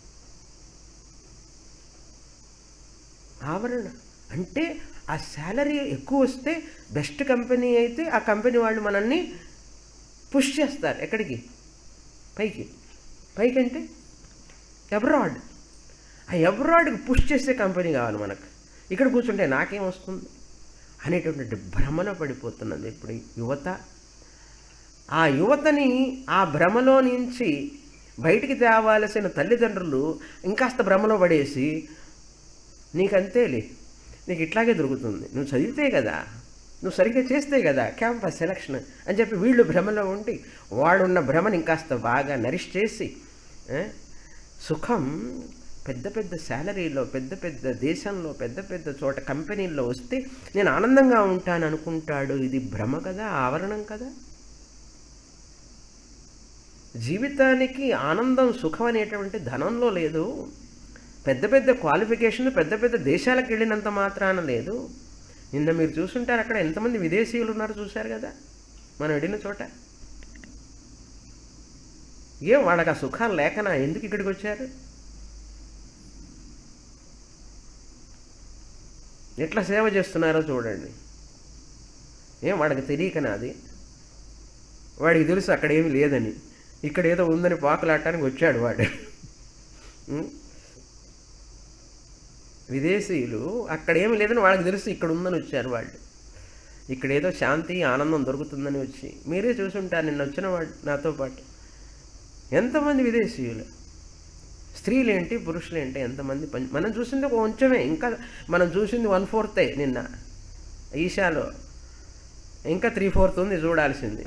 ఆవరణ అంటే ఆ శాలరీ ఎక్కువ వస్తే, బెస్ట్ కంపెనీ అయితే ఆ కంపెనీ వాళ్ళు మనల్ని పుష్ చేస్తారు. ఎక్కడికి? పైకి. పైకి అంటే అబ్రాడ్. ఆ అబ్రాడ్కి పుష్ చేసే కంపెనీ కావాలి మనకు. ఇక్కడ కూర్చుంటే నాకేం వస్తుంది అనేటువంటి భ్రమలో పడిపోతున్నది ఇప్పుడు యువత. ఆ యువతని ఆ భ్రమలో నుంచి బయటికి తేవాల్సిన తల్లిదండ్రులు ఇంకాస్త భ్రమలో పడేసి నీకంతేలే, నీకు ఇట్లాగే దొరుకుతుంది, నువ్వు చదివితే కదా, నువ్వు సరిగ్గా చేస్తే కదా క్యాంపస్ సెలక్షన్ అని చెప్పి వీళ్ళు భ్రమలో ఉండి వాడున్న భ్రమని ఇంకాస్త బాగా నరిష్ చేసి సుఖం పెద్ద పెద్ద శాలరీలో, పెద్ద పెద్ద దేశంలో, పెద్ద పెద్ద చోట కంపెనీల్లో వస్తే నేను ఆనందంగా ఉంటాను అనుకుంటాడు. ఇది భ్రమ కదా, ఆవరణం కదా. జీవితానికి ఆనందం, సుఖం అనేటువంటి ధనంలో లేదు. పెద్ద పెద్ద క్వాలిఫికేషన్ పెద్ద పెద్ద దేశాలకు వెళ్ళినంత మాత్రాన లేదు. నిన్న మీరు చూసుంటారు అక్కడ ఎంతమంది విదేశీయులు ఉన్నారు చూశారు కదా మనం వెళ్ళిన చోట. వాళ్ళకి ఆ సుఖాలు లేకనా ఎందుకు ఇక్కడికి వచ్చారు? ఎట్లా సేవ చేస్తున్నారో చూడండి. వాడికి తెలియకనా అది? వాడికి తెలుసు అక్కడ ఏమీ లేదని, ఇక్కడ ఏదో ఉందని పాకులాడటానికి వచ్చాడు వాడు. విదేశీయులు అక్కడ ఏమి లేదని వాళ్ళకి తెలుసు, ఇక్కడ ఉందని వచ్చారు వాళ్ళు. ఇక్కడ ఏదో శాంతి ఆనందం దొరుకుతుందని వచ్చి, మీరే చూసుంటారు నిన్న వచ్చిన వాడు నాతో పాటు ఎంతమంది విదేశీయులు, స్త్రీలేంటి పురుషులేంటి ఎంతమంది. మనం చూసింది కొంచెమే, ఇంకా మనం చూసింది 1/4 నిన్న ఈషాలో, ఇంకా 3/4 ఉంది చూడాల్సింది.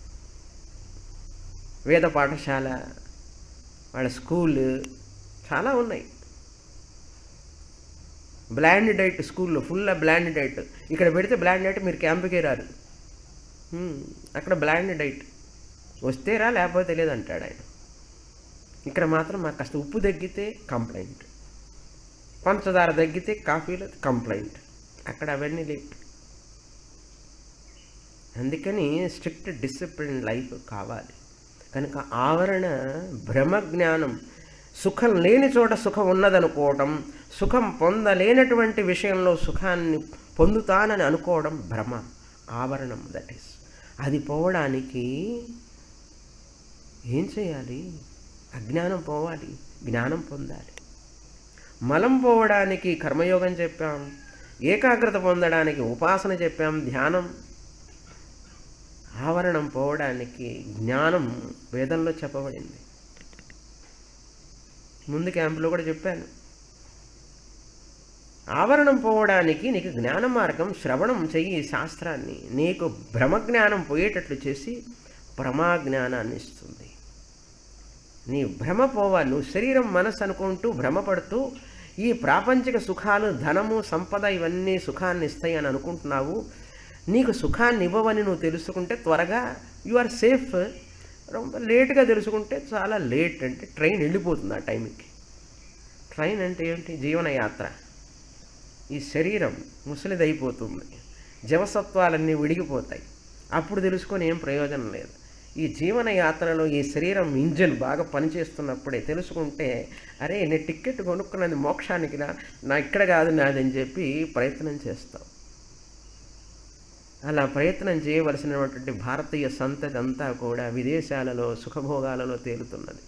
వేద పాఠశాల, వాళ్ళ స్కూల్ చాలా ఉన్నాయి. బ్లాండ్ డైట్ స్కూల్లో ఫుల్ బ్లాండ్ డైట్. ఇక్కడ పెడితే బ్లాండ్ డైట్ మీరు క్యాంపుకే రారు. అక్కడ బ్లాండ్ డైట్ వస్తే రా లేకపోతే లేదంటాడు ఆయన. ఇక్కడ మాత్రం మాకు కాస్త ఉప్పు తగ్గితే కంప్లైంట్, పంచదార తగ్గితే కాఫీలో కంప్లైంట్. అక్కడ అవన్నీ లేవు. అందుకని స్ట్రిక్ట్ డిసిప్లిన్ లైఫ్ కావాలి. కనుక ఆవరణ భ్రమ జ్ఞానం. సుఖం లేని చోట సుఖం ఉన్నదనుకోవడం, సుఖం పొందలేనటువంటి విషయంలో సుఖాన్ని పొందుతానని అనుకోవడం భ్రమ, ఆవరణం. That is. అది పోవడానికి ఏం చేయాలి? అజ్ఞానం పోవాలి, జ్ఞానం పొందాలి. మలం పోవడానికి కర్మయోగం చెప్పాం, ఏకాగ్రత పొందడానికి ఉపాసన చెప్పాం, ధ్యానం. ఆవరణం పోవడానికి జ్ఞానం వేదంలో చెప్పబడింది. ముందు క్యాంపులో కూడా చెప్పాను. ఆవరణం పోవడానికి నీకు జ్ఞాన మార్గం శ్రవణం చెయ్యి శాస్త్రాన్ని. నీకు భ్రమజ్ఞానం పోయేటట్లు చేసి ప్రమాజ్ఞానాన్ని ఇస్తుంది. నీ భ్రమ పోవాలి. నువ్వు శరీరం మనసు అనుకుంటూ భ్రమపడుతూ ఈ ప్రాపంచిక సుఖాలు, ధనము, సంపద ఇవన్నీ సుఖాన్ని ఇస్తాయి అని అనుకుంటున్నావు. నీకు సుఖాన్ని ఇవ్వవని నువ్వు తెలుసుకుంటే త్వరగా యు ఆర్ సేఫ్. ரொம்ப లేట్గా తెలుసుకుంటే చాలా లేట్. అంటే ట్రైన్ వెళ్ళిపోతుంది ఆ టైంకి. ట్రైన్ అంటే ఏంటి? జీవనయాత్ర. ఈ శరీరం ముసలిదైపోతుంది, జవసత్వాలన్నీ విడిగిపోతాయి. అప్పుడు తెలుసుకొని ఏం ప్రయోజనం లేదు. ఈ జీవనయాత్రలో ఈ శరీరం ఇంజిన్ బాగా పనిచేస్తున్నప్పుడే తెలుసుకుంటే, అరే నేను టికెట్ కొనుక్కున్నది మోక్షానికి నా ఇక్కడ కాదు నాదని చెప్పి ప్రయత్నం చేస్తాం. అలా ప్రయత్నం చేయవలసినటువంటి భారతీయ సంతతి అంతా కూడా విదేశాలలో సుఖభోగాలలో తేలుతున్నది.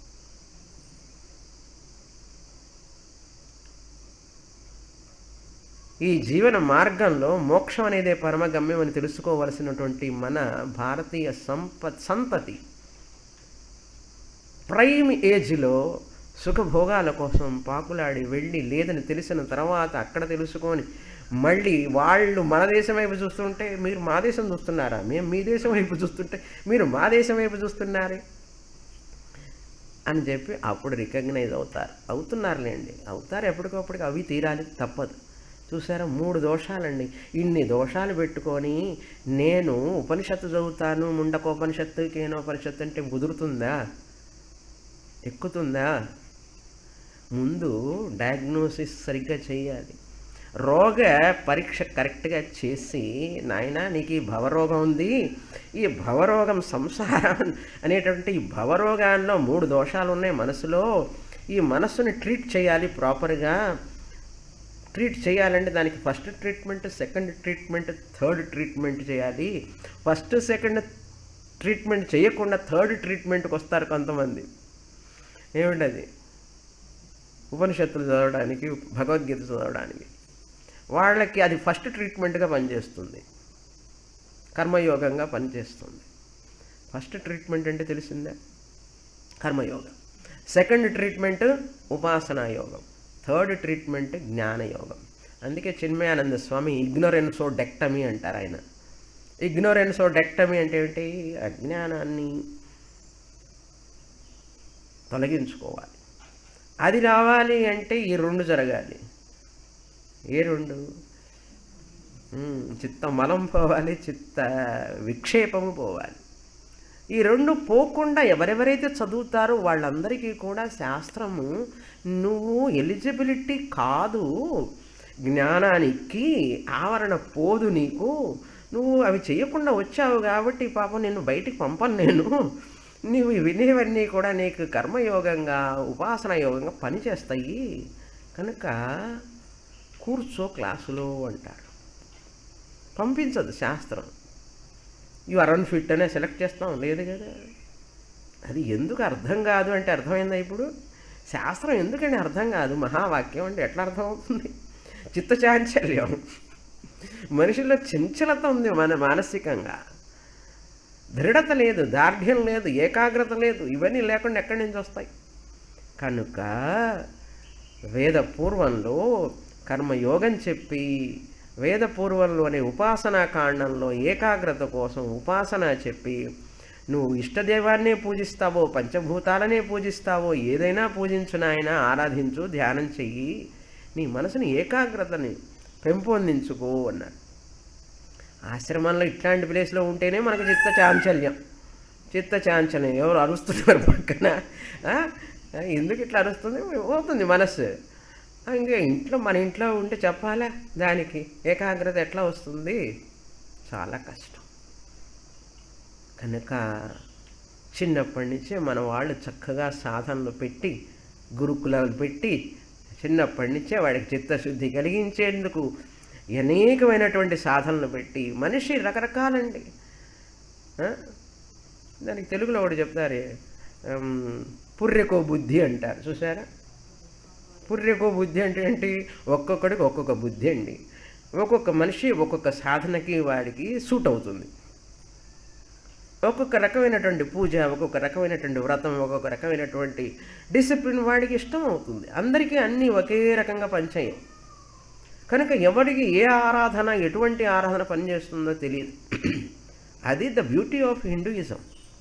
ఈ జీవన మార్గంలో మోక్షం అనేదే పరమగమ్యం అని తెలుసుకోవలసినటువంటి మన భారతీయ సంతతి ప్రైమ్ ఏజ్లో సుఖభోగాల కోసం పాకులాడి వెళ్ళి లేదని తెలిసిన తర్వాత అక్కడ తెలుసుకొని మళ్ళీ వాళ్ళు మన దేశం వైపు చూస్తుంటే మీరు మా దేశం చూస్తున్నారా, మేము మీ దేశం వైపు చూస్తుంటే మీరు మా దేశం వైపు చూస్తున్నారే అని చెప్పి అప్పుడు రికగ్నైజ్ అవుతున్నారులేండి. అవుతారు ఎప్పటికప్పటికి, అవి తీరాలి, తప్పదు. చూసారా 3 దోషాలండి. ఇన్ని దోషాలు పెట్టుకొని నేను ఉపనిషత్తు చదువుతాను, ముండకోపనిషత్తు కేనోపనిషత్తు అంటే కుదురుతుందా? ఎక్కుతుందా? ముందు డయాగ్నోసిస్ సరిగ్గా చేయాలి. రోగ పరీక్ష కరెక్ట్గా చేసి, నాయన నీకు ఈ భవరోగం ఉంది, ఈ భవరోగం సంసారం అనేటువంటి ఈ భవరోగాల్లో 3 దోషాలు ఉన్నాయి మనసులో. ఈ మనస్సుని ట్రీట్ చేయాలి ప్రాపర్గా. ట్రీట్ చేయాలంటే దానికి first treatment, second treatment, third treatment చేయాలి. ఫస్ట్ సెకండ్ ట్రీట్మెంట్ చేయకుండా థర్డ్ ట్రీట్మెంట్కి వస్తారు కొంతమంది. ఏమిటది? ఉపనిషత్తులు చదవడానికి, భగవద్గీత చదవడానికి. వాళ్ళకి అది ఫస్ట్ ట్రీట్మెంట్గా పనిచేస్తుంది, కర్మయోగంగా పనిచేస్తుంది. ఫస్ట్ ట్రీట్మెంట్ అంటే తెలిసిందే కర్మయోగం, సెకండ్ ట్రీట్మెంట్ ఉపాసనా యోగం, థర్డ్ ట్రీట్మెంట్ జ్ఞానయోగం. అందుకే చిన్మయానంద స్వామి ఇగ్నోరెన్సోడెక్టమీ అంటారు ఆయన. ఇగ్నోరెన్సోడెక్టమీ అంటే ఏంటి? అజ్ఞానాన్ని తొలగించుకోవాలి. అది రావాలి అంటే ఈ రెండు జరగాలి. ఏ రెండు? చిత్త మలం పోవాలి, చిత్త విక్షేపము పోవాలి. ఈ రెండు పోకుండా ఎవరెవరైతే చదువుతారో వాళ్ళందరికీ కూడా శాస్త్రము నువ్వు ఎలిజిబిలిటీ కాదు, జ్ఞానానికి ఆవరణ పోదు నీకు, నువ్వు అవి చేయకుండా వచ్చావు కాబట్టి పాపం నిన్ను బయటికి పంపను నేను, నువ్వు వినేవన్నీ కూడా నీకు కర్మయోగంగా ఉపాసన యోగంగా పనిచేస్తాయి కనుక కూర్చో క్లాసులో అంటారు. పంపించదు శాస్త్రం. యు ఆర్ అన్ఫిట్ అనే సెలెక్ట్ చేస్తాం, లేదు కదా. అది ఎందుకు అర్థం కాదు అంటే అర్థమైందా ఇప్పుడు? శాస్త్రం ఎందుకంటే అర్థం కాదు, మహావాక్యం అంటే ఎట్లా అర్థం అవుతుంది? చిత్తచాంచల్యం, మనిషిలో చంచలత ఉంది, మానసికంగా దృఢత లేదు, దార్ఢ్యం లేదు, ఏకాగ్రత లేదు. ఇవన్నీ లేకుండా ఎక్కడి నుంచి వస్తాయి? కనుక వేద పూర్వంలో కర్మయోగం చెప్పి వేద పూర్వంలోనే ఉపాసనా కాండంలో ఏకాగ్రత కోసం ఉపాసన చెప్పి నువ్వు ఇష్టదేవాన్నే పూజిస్తావో పంచభూతాలనే పూజిస్తావో ఏదైనా పూజించు నాయన, ఆరాధించు, ధ్యానం చెయ్యి, నీ మనసుని ఏకాగ్రతని పెంపొందించుకో అన్నారు. ఆశ్రమంలో ఇట్లాంటి ప్లేస్లో ఉంటేనే మనకు చిత్తచాంచల్యం. ఎవరు అరుస్తున్నారు పక్కన, ఎందుకు ఇట్లా అరుస్తుంది? పోతుంది మనస్సు. ఇంకా మన ఇంట్లో ఉంటే చెప్పాలా దానికి ఏకాగ్రత ఎట్లా వస్తుంది? చాలా కష్టం. కనుక చిన్నప్పటి నుంచే మన వాళ్ళు చక్కగా సాధనలు పెట్టి, గురుకులాలు పెట్టి, చిన్నప్పటి నుంచే వాడికి చిత్తశుద్ధి కలిగించేందుకు అనేకమైనటువంటి సాధనలు పెట్టి, మనిషి రకరకాలండి. దానికి తెలుగులో ఒకటి చెప్తారే, పుర్రెకో బుద్ధి అంటారు, చూసారా? పుర్రెకో బుద్ధి అంటే ఏంటి? ఒక్కొక్కడికి ఒక్కొక్క బుద్ధి అండి. ఒక్కొక్క మనిషి ఒక్కొక్క సాధనకి వాడికి సూట్ అవుతుంది. ఒక్కొక్క రకమైనటువంటి పూజ, ఒక్కొక్క రకమైనటువంటి వ్రతం, ఒక్కొక్క రకమైనటువంటి డిసిప్లిన్ వాడికి ఇష్టం అవుతుంది. అందరికీ అన్నీ ఒకే రకంగా పనిచేయం కనుక ఎవరికి ఏ ఆరాధన, ఎటువంటి ఆరాధన పనిచేస్తుందో తెలియదు. అది ద బ్యూటీ ఆఫ్ హిందూయిజం.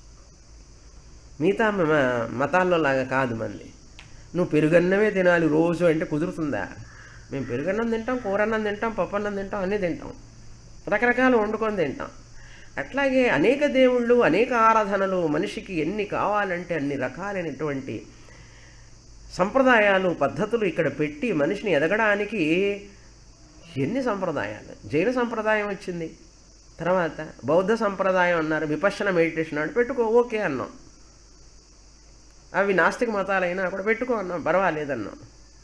మిగతా మతాల్లో లాగా కాదు మంది. నువ్వు పెరుగన్నమే తినాలి రోజు అంటే కుదురుతుందా? మేము పెరుగన్నం తింటాం, కూరన్నం తింటాం, పప్పన్నం తింటాం, అన్నీ తింటాం, రకరకాలు వండుకొని తింటాం. అట్లాగే అనేక దేవుళ్ళు, అనేక ఆరాధనలు, మనిషికి ఎన్ని కావాలంటే అన్ని రకాలైనటువంటి సంప్రదాయాలు, పద్ధతులు ఇక్కడ పెట్టి మనిషిని ఎదగడానికి ఎన్ని సంప్రదాయాలు. జైన సంప్రదాయం వచ్చింది, తర్వాత బౌద్ధ సంప్రదాయం అన్నారు, విపశ్యన మెడిటేషన్ అని పెట్టుకో, ఓకే అన్నాం. అవి నాస్తిక మతాలైనా కూడా పెట్టుకో అన్నాం, పర్వాలేదన్నాం.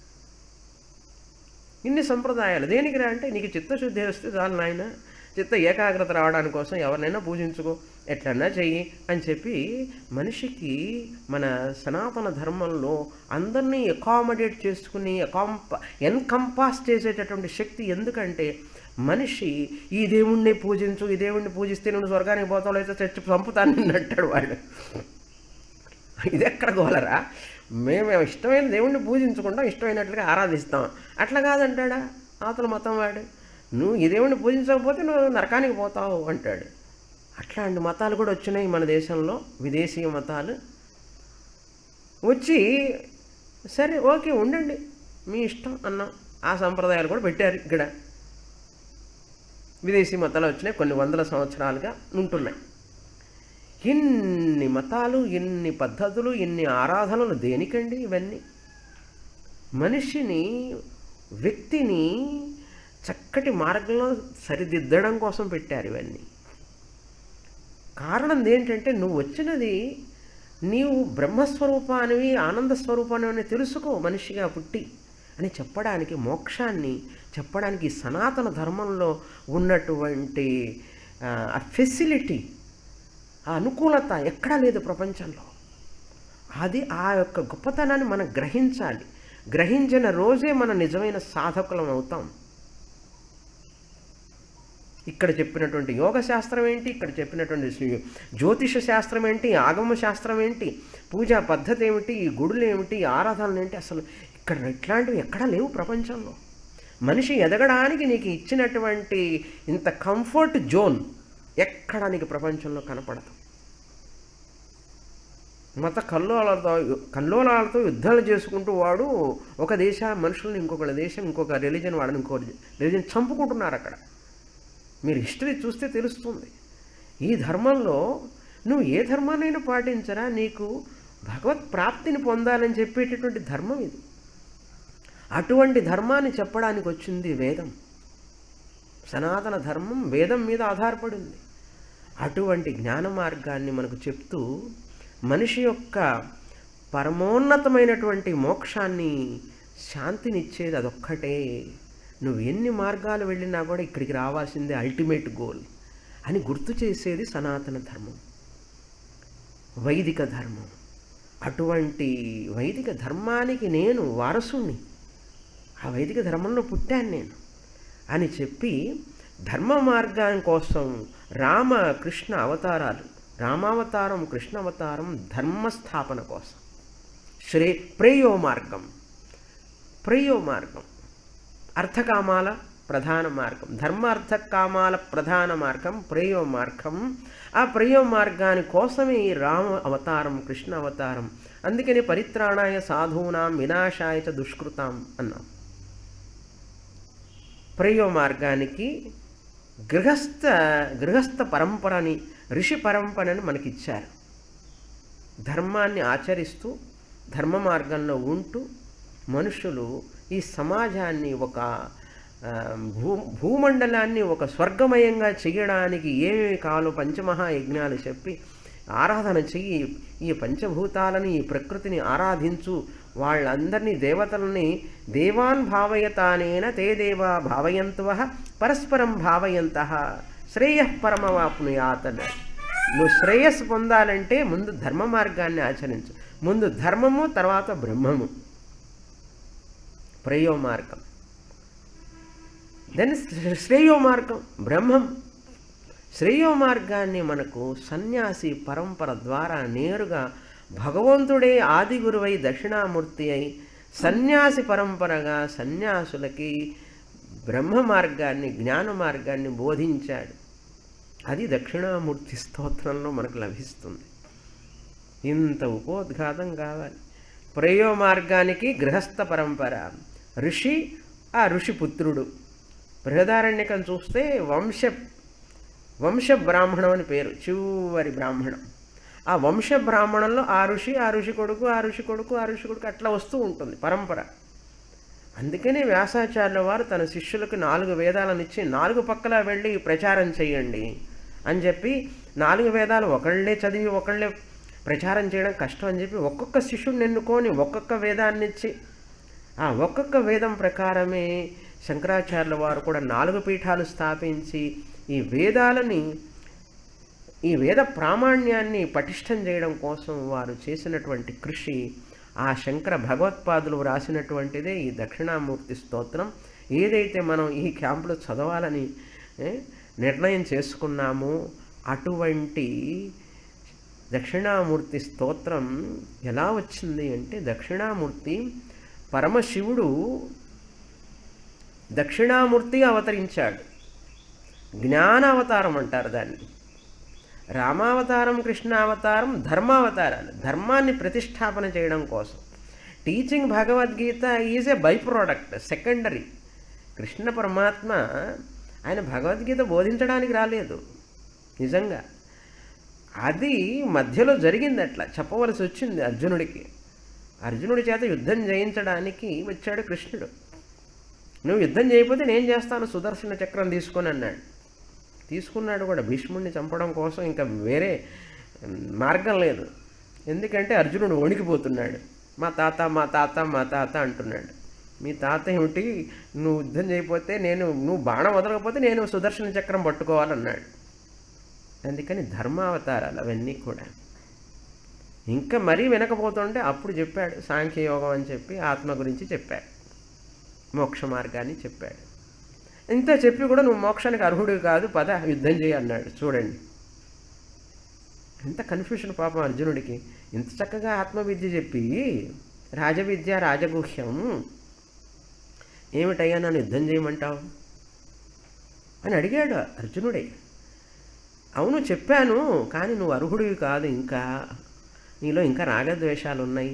ఇన్ని సంప్రదాయాలు దేనికి రా అంటే నీకు చిత్తశుద్ధి వస్తే చాలు నాయన, చిత్త ఏకాగ్రత రావడానికి కోసం ఎవరినైనా పూజించుకో, ఎట్లన్నా చెయ్యి అని చెప్పి మనిషికి మన సనాతన ధర్మంలో అందరినీ అకామిడేట్ చేసుకుని ఎన్కంపాస్ చేసేటటువంటి శక్తి. ఎందుకంటే మనిషి ఈ దేవుణ్ణి పూజించు, ఈ దేవుణ్ణి పూజిస్తే నువ్వు స్వర్గానికి పోతావు, అయితే చచ్చి చంపుతాను అంటాడు వాడు. ఇది ఎక్కడ గోలరా? మేము ఇష్టమైన దేవుణ్ణి పూజించుకుంటాం, ఇష్టమైనట్లుగా ఆరాధిస్తాం. అట్లా కాదంటాడా అవతల మతం వాడు. నువ్వు ఈ దేవుణ్ణి పూజించకపోతే నువ్వు నరకానికి పోతావు అంటాడు. అట్లాంటి మతాలు కూడా వచ్చినాయి మన దేశంలో, విదేశీయ మతాలు వచ్చి సరే ఓకే ఉండండి మీ ఇష్టం అన్నాం. ఆ సంప్రదాయాలు కూడా పెట్టారు ఇక్కడ. విదేశీ మతాలు వచ్చినాయి, కొన్ని వందల సంవత్సరాలుగా ఉంటున్నాయి. ఇన్ని మతాలు, ఇన్ని పద్ధతులు, ఇన్ని ఆరాధనలు దేనికండి? ఇవన్నీ మనిషిని, వ్యక్తిని చక్కటి మార్గంలో సరిదిద్దడం కోసం పెట్టారు ఇవన్నీ. కారణం ఏంటంటే నువ్వు వచ్చినది, నీవు బ్రహ్మస్వరూపానివి, ఆనంద స్వరూపాన్ని తెలుసుకో మనిషిగా పుట్టి అని చెప్పడానికి, మోక్షాన్ని చెప్పడానికి సనాతన ధర్మంలో ఉన్నటువంటి ఆ ఫెసిలిటీ, ఆ అనుకూలత ఎక్కడా లేదు ప్రపంచంలో. అది ఆ యొక్క గొప్పతనాన్ని మనం గ్రహించాలి. గ్రహించిన రోజే మన నిజమైన సాధకులం అవుతాం. ఇక్కడ చెప్పినటువంటి యోగ శాస్త్రం ఏంటి, ఇక్కడ చెప్పినటువంటి జ్యోతిష శాస్త్రం ఏంటి, ఆగమ శాస్త్రం ఏంటి, పూజా పద్ధతి ఏమిటి, ఈ గుడులు ఏమిటి, ఆరాధనలు ఏంటి, అసలు ఇక్కడ ఇట్లాంటివి ఎక్కడా లేవు ప్రపంచంలో. మనిషి ఎదగడానికి నీకు ఇచ్చినటువంటి ఇంత కంఫర్ట్ జోన్ ఎక్కడా నీకు ప్రపంచంలో కనపడదు. మత కల్లోలాలతో యుద్ధాలు చేసుకుంటూ వాడు ఒక దేశ మనుషులను ఇంకొక దేశం, ఇంకొక రిలీజన్ వాడని ఇంకొక రిలీజన్ చంపుకుంటున్నారు అక్కడ. మీరు హిస్టరీ చూస్తే తెలుస్తుంది. ఈ ధర్మంలో నువ్వు ఏ ధర్మాన్నైనా పాటించరా, నీకు భగవత్ ప్రాప్తిని పొందాలని చెప్పేటటువంటి ధర్మం ఇది. అటువంటి ధర్మాన్ని చెప్పడానికి వచ్చింది వేదం. సనాతన ధర్మం వేదం మీద ఆధారపడింది. అటువంటి జ్ఞాన మార్గాన్ని మనకు చెప్తూ మనిషి యొక్క పరమోన్నతమైనటువంటి మోక్షాన్ని, శాంతినిచ్చేది అదొక్కటే. నువ్వు ఎన్ని మార్గాలు వెళ్ళినా కూడా ఇక్కడికి రావాల్సిందే అల్టిమేట్ గోల్ అని గుర్తు చేసేది సనాతన ధర్మం, వైదిక ధర్మం. అటువంటి వైదిక ధర్మానికి నేను వారసుణ్ణి, ఆ వైదిక ధర్మంలో పుట్టాను నేను అని చెప్పి ధర్మ మార్గం కోసం రామ కృష్ణ అవతారాలు, రామావతారం కృష్ణ అవతారం ధర్మస్థాపన కోసం ప్రేయో మార్గం, ప్రేయో మార్గం అర్థకామాల ప్రధాన మార్గం, ధర్మార్థ కామాల ప్రధాన మార్గం ప్రేయో మార్గం. ఆ ప్రేయో మార్గాని కోసమే ఈ రామ అవతారం కృష్ణ అవతారం. అందుకని పరిత్రాణాయ సాధూనాం వినాశాయ చ దుష్కృతాం అన్నాం. ప్రేయో మార్గానికి గృహస్థ పరంపరని, ఋషి పరంపరని మనకిచ్చారు. ధర్మాన్ని ఆచరిస్తూ ధర్మ మార్గంలో ఉంటూ మనుషులు ఈ సమాజాన్ని, ఒక భూమండలాన్ని ఒక స్వర్గమయంగా చేయడానికి ఏమేమి కావాలో పంచమహాయజ్ఞాలు చెప్పి ఆరాధన చెయ్యి, ఈ పంచభూతాలని, ఈ ప్రకృతిని ఆరాధించు, వాళ్ళందరినీ దేవతలని దేవాన్ భావయతానేన తే దేవా భావయంతువః పరస్పరం భావయంతః శ్రేయః పరమవాప్నుయాత్. నువ్వు శ్రేయస్సు పొందాలంటే ముందు ధర్మ మార్గాన్ని ఆచరించు. ముందు ధర్మము, తర్వాత బ్రహ్మము, ప్రేయో మార్గం. దెన్ శ్రేయో మార్గం బ్రహ్మం. శ్రేయో మార్గాన్ని మనకు సన్యాసి పరంపర ద్వారా నేరుగా భగవంతుడే ఆది గురువై దక్షిణామూర్తి అయి సన్యాసి పరంపరగా సన్యాసులకి బ్రహ్మ మార్గాన్ని, జ్ఞాన మార్గాన్ని బోధించాడు. అది దక్షిణామూర్తి స్తోత్రంలో మనకు లభిస్తుంది. ఇంత ఉపోద్ఘాతం కావాలి. ప్రేయో మార్గానికి గృహస్థ పరంపర, ఋషి, ఆ ఋషిపుత్రుడు. బృహదారణ్యకం చూస్తే వంశ బ్రాహ్మణం అని పేరు, చివరి బ్రాహ్మణం. ఆ వంశ బ్రాహ్మణంలో ఆ ఋషి కొడుకు, ఆ ఋషి కొడుకు, ఆ ఋషి కొడుకు అట్లా వస్తూ ఉంటుంది పరంపర. అందుకనే వ్యాసాచార్యుల వారు తన శిష్యులకు 4 వేదాలను ఇచ్చి 4 పక్కల వెళ్ళి ప్రచారం చేయండి అని చెప్పి, 4 వేదాలు ఒకళ్ళే చదివి ఒకళ్ళే ప్రచారం చేయడం కష్టం అని చెప్పి ఒక్కొక్క శిష్యుడిని ఎన్నుకొని ఒక్కొక్క వేదాన్ని ఇచ్చి, ఆ ఒక్కొక్క వేదం ప్రకారమే శంకరాచార్యుల వారు కూడా 4 పీఠాలు స్థాపించి ఈ వేద ప్రామాణ్యాన్ని పటిష్టం చేయడం కోసం వారు చేసినటువంటి కృషి, ఆ శంకర భగవత్పాదులు రాసినటువంటిదే ఈ దక్షిణామూర్తి స్తోత్రం. ఏదైతే మనం ఈ క్యాంపులో చదవాలని నిర్ణయం చేసుకున్నామో అటువంటి దక్షిణామూర్తి స్తోత్రం ఎలా వచ్చింది అంటే, దక్షిణామూర్తి పరమశివుడు దక్షిణామూర్తి అవతరించాడు. జ్ఞానావతారం అంటారు దాన్ని. రామావతారం, కృష్ణావతారం ధర్మావతారాలు. ధర్మాన్ని ప్రతిష్టాపన చేయడం కోసం. Teaching Bhagavad Gita is a byproduct, secondary. Krishna పరమాత్మ ఆయన భగవద్గీత బోధించడానికి రాలేదు నిజంగా. అది మధ్యలో జరిగింది, అట్లా చెప్పవలసి వచ్చింది అర్జునుడికి. అర్జునుడి చేత యుద్ధం చేయించడానికి వచ్చాడు కృష్ణుడు. నువ్వు యుద్ధం చేయకపోతే నేను చేస్తాను, సుదర్శన చక్రం తీసుకొని అన్నాడు. తీసుకున్నాడు కూడా, భీష్ముడిని చంపడం కోసం. ఇంకా వేరే మార్గం లేదు. ఎందుకంటే అర్జునుడు వణికిపోతున్నాడు. మా తాత మా తాత మా తాత అంటున్నాడు. మీ తాత ఏమిటి, నువ్వు యుద్ధం చేయకపోతే నువ్వు బాణం వదలకపోతే నేను సుదర్శన చక్రం పట్టుకోవాలన్నాడు. అందుకని ధర్మావతారాలు అవన్నీ కూడా. ఇంకా మరీ వినకపోతుంటే అప్పుడు చెప్పాడు సాంఖ్యయోగం అని చెప్పి ఆత్మ గురించి చెప్పాడు, మోక్ష మార్గాన్ని చెప్పాడు. ఇంత చెప్పి కూడా నువ్వు మోక్షానికి అర్హుడివి కాదు, పద యుద్ధం చేయి అన్నాడు. చూడండి ఎంత కన్ఫ్యూషన్ పాపం అర్జునుడికి. ఇంత చక్కగా ఆత్మవిద్య చెప్పి రాజవిద్య రాజగుహ్యం ఏమిటయ్యా నన్ను యుద్ధం చేయమంటావు అని అడిగాడు అర్జునుడే. అవును చెప్పాను, కానీ నువ్వు అర్హుడివి కాదు, ఇంకా నీలో ఇంకా రాగద్వేషాలు ఉన్నాయి,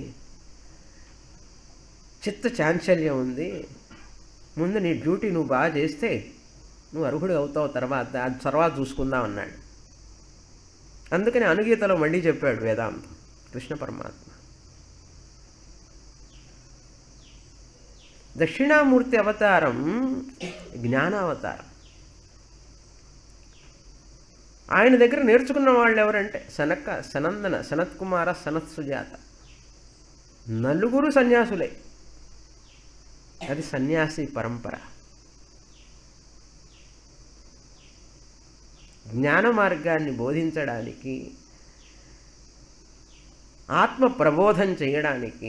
చిత్త చాంచల్యం ఉంది, ముందు నీ డ్యూటీ నువ్వు బాగా చేస్తే నువ్వు అర్హుడు అవుతావు, తర్వాత చూసుకుందాం అన్నాడు. అందుకని అనుగీతలో మళ్ళీ చెప్పాడు వేదాంతం కృష్ణ పరమాత్మ. దక్షిణామూర్తి అవతారం జ్ఞానావతారం. ఆయన దగ్గర నేర్చుకున్న వాళ్ళు ఎవరంటే సనక, సనందన, సనత్కుమార, సనత్ సుజాత, నలుగురు సన్యాసులే. అది సన్యాసి పరంపర. జ్ఞాన మార్గాన్ని బోధించడానికి, ఆత్మ ప్రబోధం చేయడానికి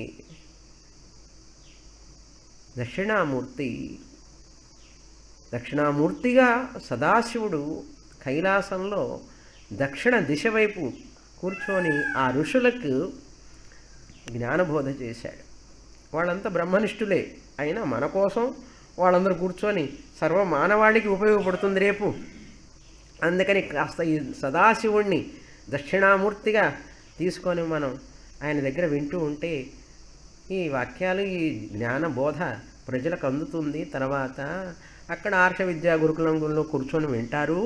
దక్షిణామూర్తిగా సదాశివుడు కైలాసంలో దక్షిణ దిశ వైపు కూర్చొని ఆ ఋషులకు జ్ఞానబోధ చేశాడు. వాళ్ళంతా బ్రహ్మనిష్ఠులే, అయినా మన కోసం వాళ్ళందరూ కూర్చొని సర్వ మానవాళికి ఉపయోగపడుతుంది రేపు. అందుకని కాస్త ఈ సదాశివుణ్ణి దక్షిణామూర్తిగా తీసుకొని మనం ఆయన దగ్గర వింటూ ఉంటే ఈ వాక్యాలు, ఈ జ్ఞానబోధ ప్రజలకు అందుతుంది. తర్వాత అక్కడ ఆర్ష విద్యా గురుకులంలో కూర్చొని వింటారు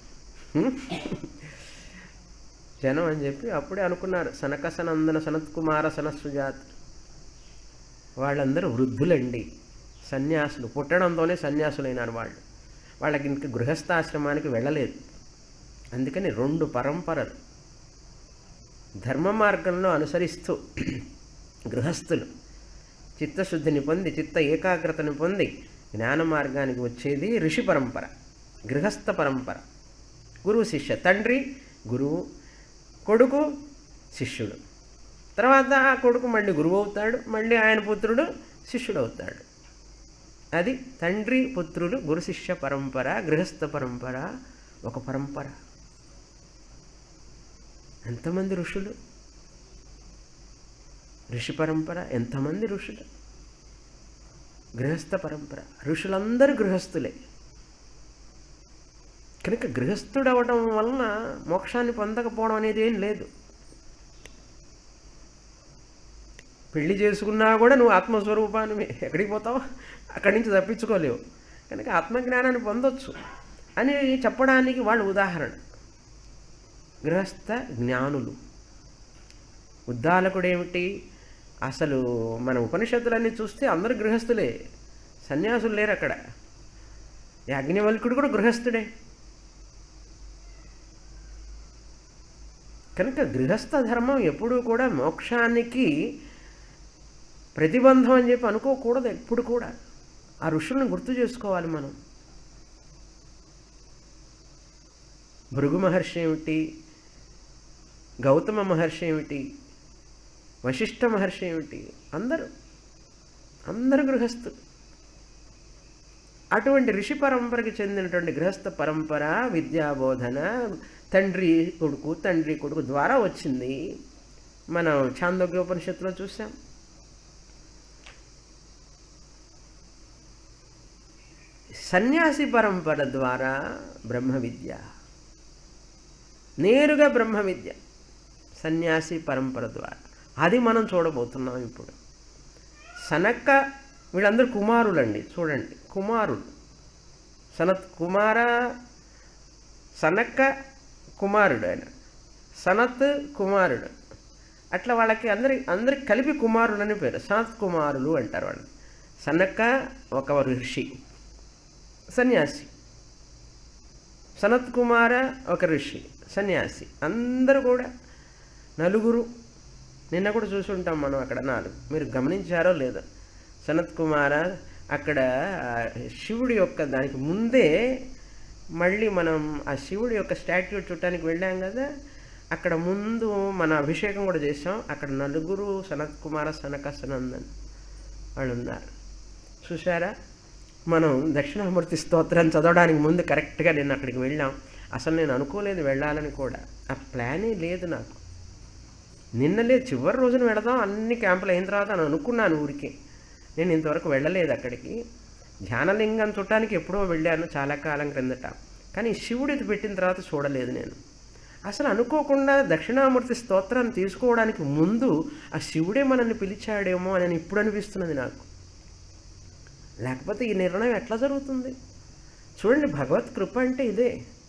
జనం అని చెప్పి అప్పుడే అనుకున్నారు. సనక, సనందన, సనత్కుమార, సనత్సుజాత వాళ్ళందరూ వృద్ధులండి, సన్యాసులు. పుట్టడంతోనే సన్యాసులైనారు వాళ్ళు. వాళ్ళకి ఇంక గృహస్థాశ్రమానికి వెళ్ళలేదు. అందుకని 2 పరంపరలు ధర్మ మార్గంలో అనుసరిస్తూ గృహస్థులు చిత్తశుద్ధిని పొంది, చిత్త ఏకాగ్రతని పొంది జ్ఞాన మార్గానికి వచ్చేది ఋషి పరంపర, గృహస్థ పరంపర. గురువు శిష్య, తండ్రి గురువు, కొడుకు శిష్యుడు. తర్వాత ఆ కొడుకు మళ్ళీ గురువు అవుతాడు, మళ్ళీ ఆయన పుత్రుడు శిష్యుడు అవుతాడు. అది తండ్రి పుత్రులు గురు శిష్య పరంపర, గృహస్థ పరంపర ఒక పరంపర. ఎంతమంది ఋషులు, ఋషి పరంపర, ఎంతమంది ఋషులు, గృహస్థ పరంపర, ఋషులందరూ గృహస్థులే. కనుక గృహస్థుడు అవడం వలన మోక్షాన్ని పొందకపోవడం అనేది ఏం లేదు. పెళ్లి చేసుకున్నా కూడా నువ్వు ఆత్మస్వరూపాన్ని ఎక్కడికి పోతావు, అక్కడి నుంచి తప్పించుకోలేవు. కనుక ఆత్మజ్ఞానాన్ని పొందొచ్చు అని చెప్పడానికి వాళ్ళు ఉదాహరణ. గృహస్థ జ్ఞానులు. ఉద్దాలకుడేమిటి, అసలు మన ఉపనిషత్తులన్నీ చూస్తే అందరూ గృహస్థులే, సన్యాసులు లేరు అక్కడ. యాజ్ఞవల్కుడు కూడా గృహస్థుడే. కనుక గృహస్థ ధర్మం ఎప్పుడూ కూడా మోక్షానికి ప్రతిబంధం అని చెప్పి అనుకోకూడదు ఎప్పుడు కూడా. ఆ ఋషులను గుర్తు చేసుకోవాలి మనం. భృగు మహర్షి ఏమిటి, గౌతమ మహర్షి ఏమిటి, వశిష్ఠ మహర్షి ఏమిటి, అందరూ గృహస్థులు. అటువంటి ఋషి పరంపరకి చెందినటువంటి గృహస్థ పరంపర విద్యాబోధన తండ్రి కొడుకు ద్వారా వచ్చింది. మనం ఛాందోగ్యోపనిషత్తులో చూసాం. సన్యాసి పరంపర ద్వారా బ్రహ్మ విద్య, నేరుగా బ్రహ్మ విద్య సన్యాసి పరంపర ద్వారా. అది మనం చూడబోతున్నాం ఇప్పుడు. సనక వీళ్ళందరూ కుమారులండి, చూడండి కుమారులు. సనత్ కుమార, సనక కుమారుడు, ఆయన సనత్ కుమారుడు. అట్లా వాళ్ళకి అందరికి కలిపి కుమారులని పేరు, సనత్ కుమారులు అంటారు వాళ్ళు. సనక ఒక ఋషి సన్యాసి, సనత్ కుమార ఒక ఋషి సన్యాసి, అందరూ కూడా నలుగురు. నిన్న కూడా చూసి ఉంటాం మనం అక్కడ 4. మీరు గమనించారో లేదో. సనత్ కుమార అక్కడ శివుడి యొక్క దానికి ముందే మళ్ళీ మనం ఆ శివుడి యొక్క స్టాట్యూ చూడటానికి వెళ్ళాం కదా, అక్కడ ముందు మన అభిషేకం కూడా చేసాం. అక్కడ నలుగురు సనత్ కుమార, సనక, సనందన్ వాళ్ళు ఉన్నారు. చూసారా? మనం దక్షిణామూర్తి స్తోత్రం చదవడానికి ముందు కరెక్ట్గా నేను అక్కడికి వెళ్ళాం. అసలు నేను అనుకోలేదు వెళ్ళాలని కూడా, ఆ ప్లానే లేదు నాకు. నిన్నలే చివరి రోజున వెళదాం అన్ని క్యాంపులు అయిన తర్వాత అని అనుకున్నాను ఊరికే. నేను ఇంతవరకు వెళ్ళలేదు అక్కడికి. ధ్యానలింగం చుట్టానికి ఎప్పుడో వెళ్ళాను చాలా కాలం క్రిందట, కానీ శివుడిది పెట్టిన తర్వాత చూడలేదు నేను. అసలు అనుకోకుండా దక్షిణామూర్తి స్తోత్రాన్ని తీసుకోవడానికి ముందు ఆ శివుడే మనల్ని పిలిచాడేమో అని ఇప్పుడు అనిపిస్తున్నది నాకు. లేకపోతే ఈ నిర్ణయం ఎట్లా జరుగుతుంది? చూడండి, భగవత్ కృప అంటే ఇదే